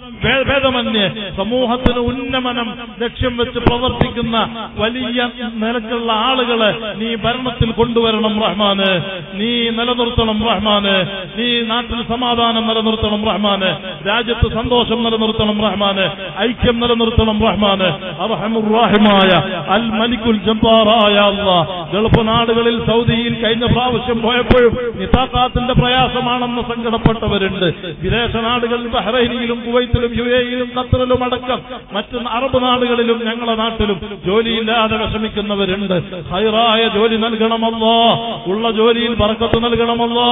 ഭേദമന്യേ സമൂഹത്തിന് ഉന്നമനം ലക്ഷ്യം വെച്ച് പ്രവർത്തിക്കുന്ന വലിയ നിലക്കുള്ള ആളുകളെ നീ ഭരണത്തിൽ കൊണ്ടുവരണം റഹ്മാന്. നീ നിലനിർത്തണം റഹ്മാന്. നീ നാട്ടിൽ സമാധാനം നിലനിർത്തണം റഹ്മാന്. രാജ്യത്ത് സന്തോഷം നിലനിർത്തണം റഹ്മാന്. ഐക്യം നിലനിർത്തണം റഹ്മാന്. അർഹമുർ റഹീമായ അൽ മലിക്കുൽ ജബ്ബാറായ അല്ലാഹ്. ഗൾഫ് നാടുകളിൽ സൗദിയിൽ കഴിഞ്ഞ പ്രാവശ്യം പോയപ്പോഴും നിതാഖാത്തിന്റെ പ്രയാസമാണെന്ന് സങ്കടപ്പെട്ടവരുണ്ട്. വിദേശ നാടുകളിൽ ബഹ്റൈനിലും കുവൈത്തിലും യു എയിലും ഖത്തറിലും അടക്കം മറ്റ് അറബ് നാടുകളിലും ഞങ്ങളുടെ നാട്ടിലും ജോലിയില്ലാതെ വിഷമിക്കുന്നവരുണ്ട്. ഹൈറായ ജോലി നൽകണമല്ലോ, ഉള്ള ജോലിയിൽ ബർക്കത്ത് നൽകണമല്ലോ.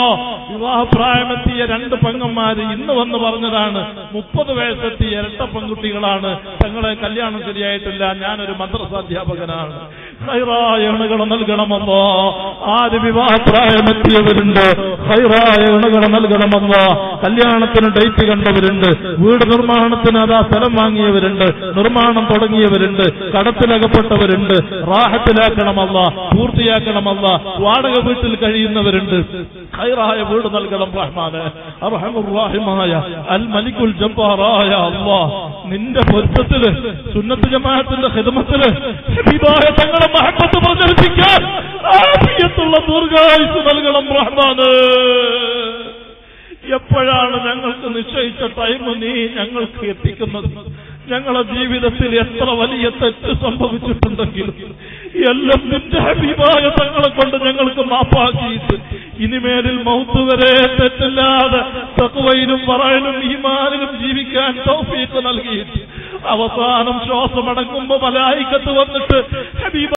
വിവാഹപ്രായമെത്തിയ രണ്ട് പെങ്ങന്മാര് ഇന്ന് വന്ന് പറഞ്ഞതാണ് മുപ്പത് വയസ്സെത്തിയ ഇരട്ട പെൺകുട്ടികളാണ്, തങ്ങളെ കല്യാണം ശരിയായിട്ടില്ല, ഞാനൊരു മദ്രസ അധ്യാപകനാണ്. ഹൈറായ ഇണകൾ നൽകണമല്ലോ. ആര് വിവാഹപ്രായമെത്തിയവരുണ്ട്, ഹൈറായ ഇണകൾ നൽകണമല്ലോ. കല്യാണത്തിന് ഡേറ്റ് കണ്ടവരുണ്ട്, വീട് നിർമ്മാണത്തിന് അതാ സ്ഥലം വാങ്ങിയവരുണ്ട്, നിർമ്മാണം തുടങ്ങിയവരുണ്ട്, കടത്തിലകപ്പെട്ടവരുണ്ട്. റാഹത്തിലാക്കണമല്ല, പൂർത്തിയാക്കണമല്ല. വാടക വീട്ടിൽ കഴിയുന്നവരുണ്ട്, ഹൈറായ വീട് നൽകണം റഹ്മാനെ. അർഹമുർ റഹീമായ അൽ മലിക്കുൽ ജബ്ബാറായ അല്ലാഹ്. നിന്റെ പൊരുത്തത്തില് സുന്നത്ത് ജമാഅത്തിന്റെ ഖിദ്മത്തില് ഹബീബായ തങ്ങളെ മഹബ്ബത്ത് പ്രചരിപ്പിക്കാൻ ആഫിയത്തുള്ള ദീർഘായുസ്സ് നൽകണം റഹ്മാന്. എപ്പോഴാണ് ഞങ്ങൾക്ക് നിശ്ചയിച്ച ടൈം നീ ഞങ്ങൾക്ക് എത്തിക്കുന്നത്? ഞങ്ങളുടെ ജീവിതത്തിൽ എത്ര വലിയ തെറ്റ് സംഭവിച്ചിട്ടുണ്ടെങ്കിലും എല്ലാം നിന്റെ ഹബീബായ തങ്ങളെ കൊണ്ട് ഞങ്ങൾക്ക് മാപ്പാക്കിയിട്ട് ഇനിമേലിൽ മൗത്ത് വരെ തെറ്റില്ലാതെ തഖ്വയിലും വറയിലും ഈമാനിലും ജീവിക്കാൻ തൗഫീഖ് നൽകിയിട്ട് അവസാനം ശ്വാസമടങ്ങുമ്പോ മലായികത്ത് വന്നിട്ട് ഹബീബ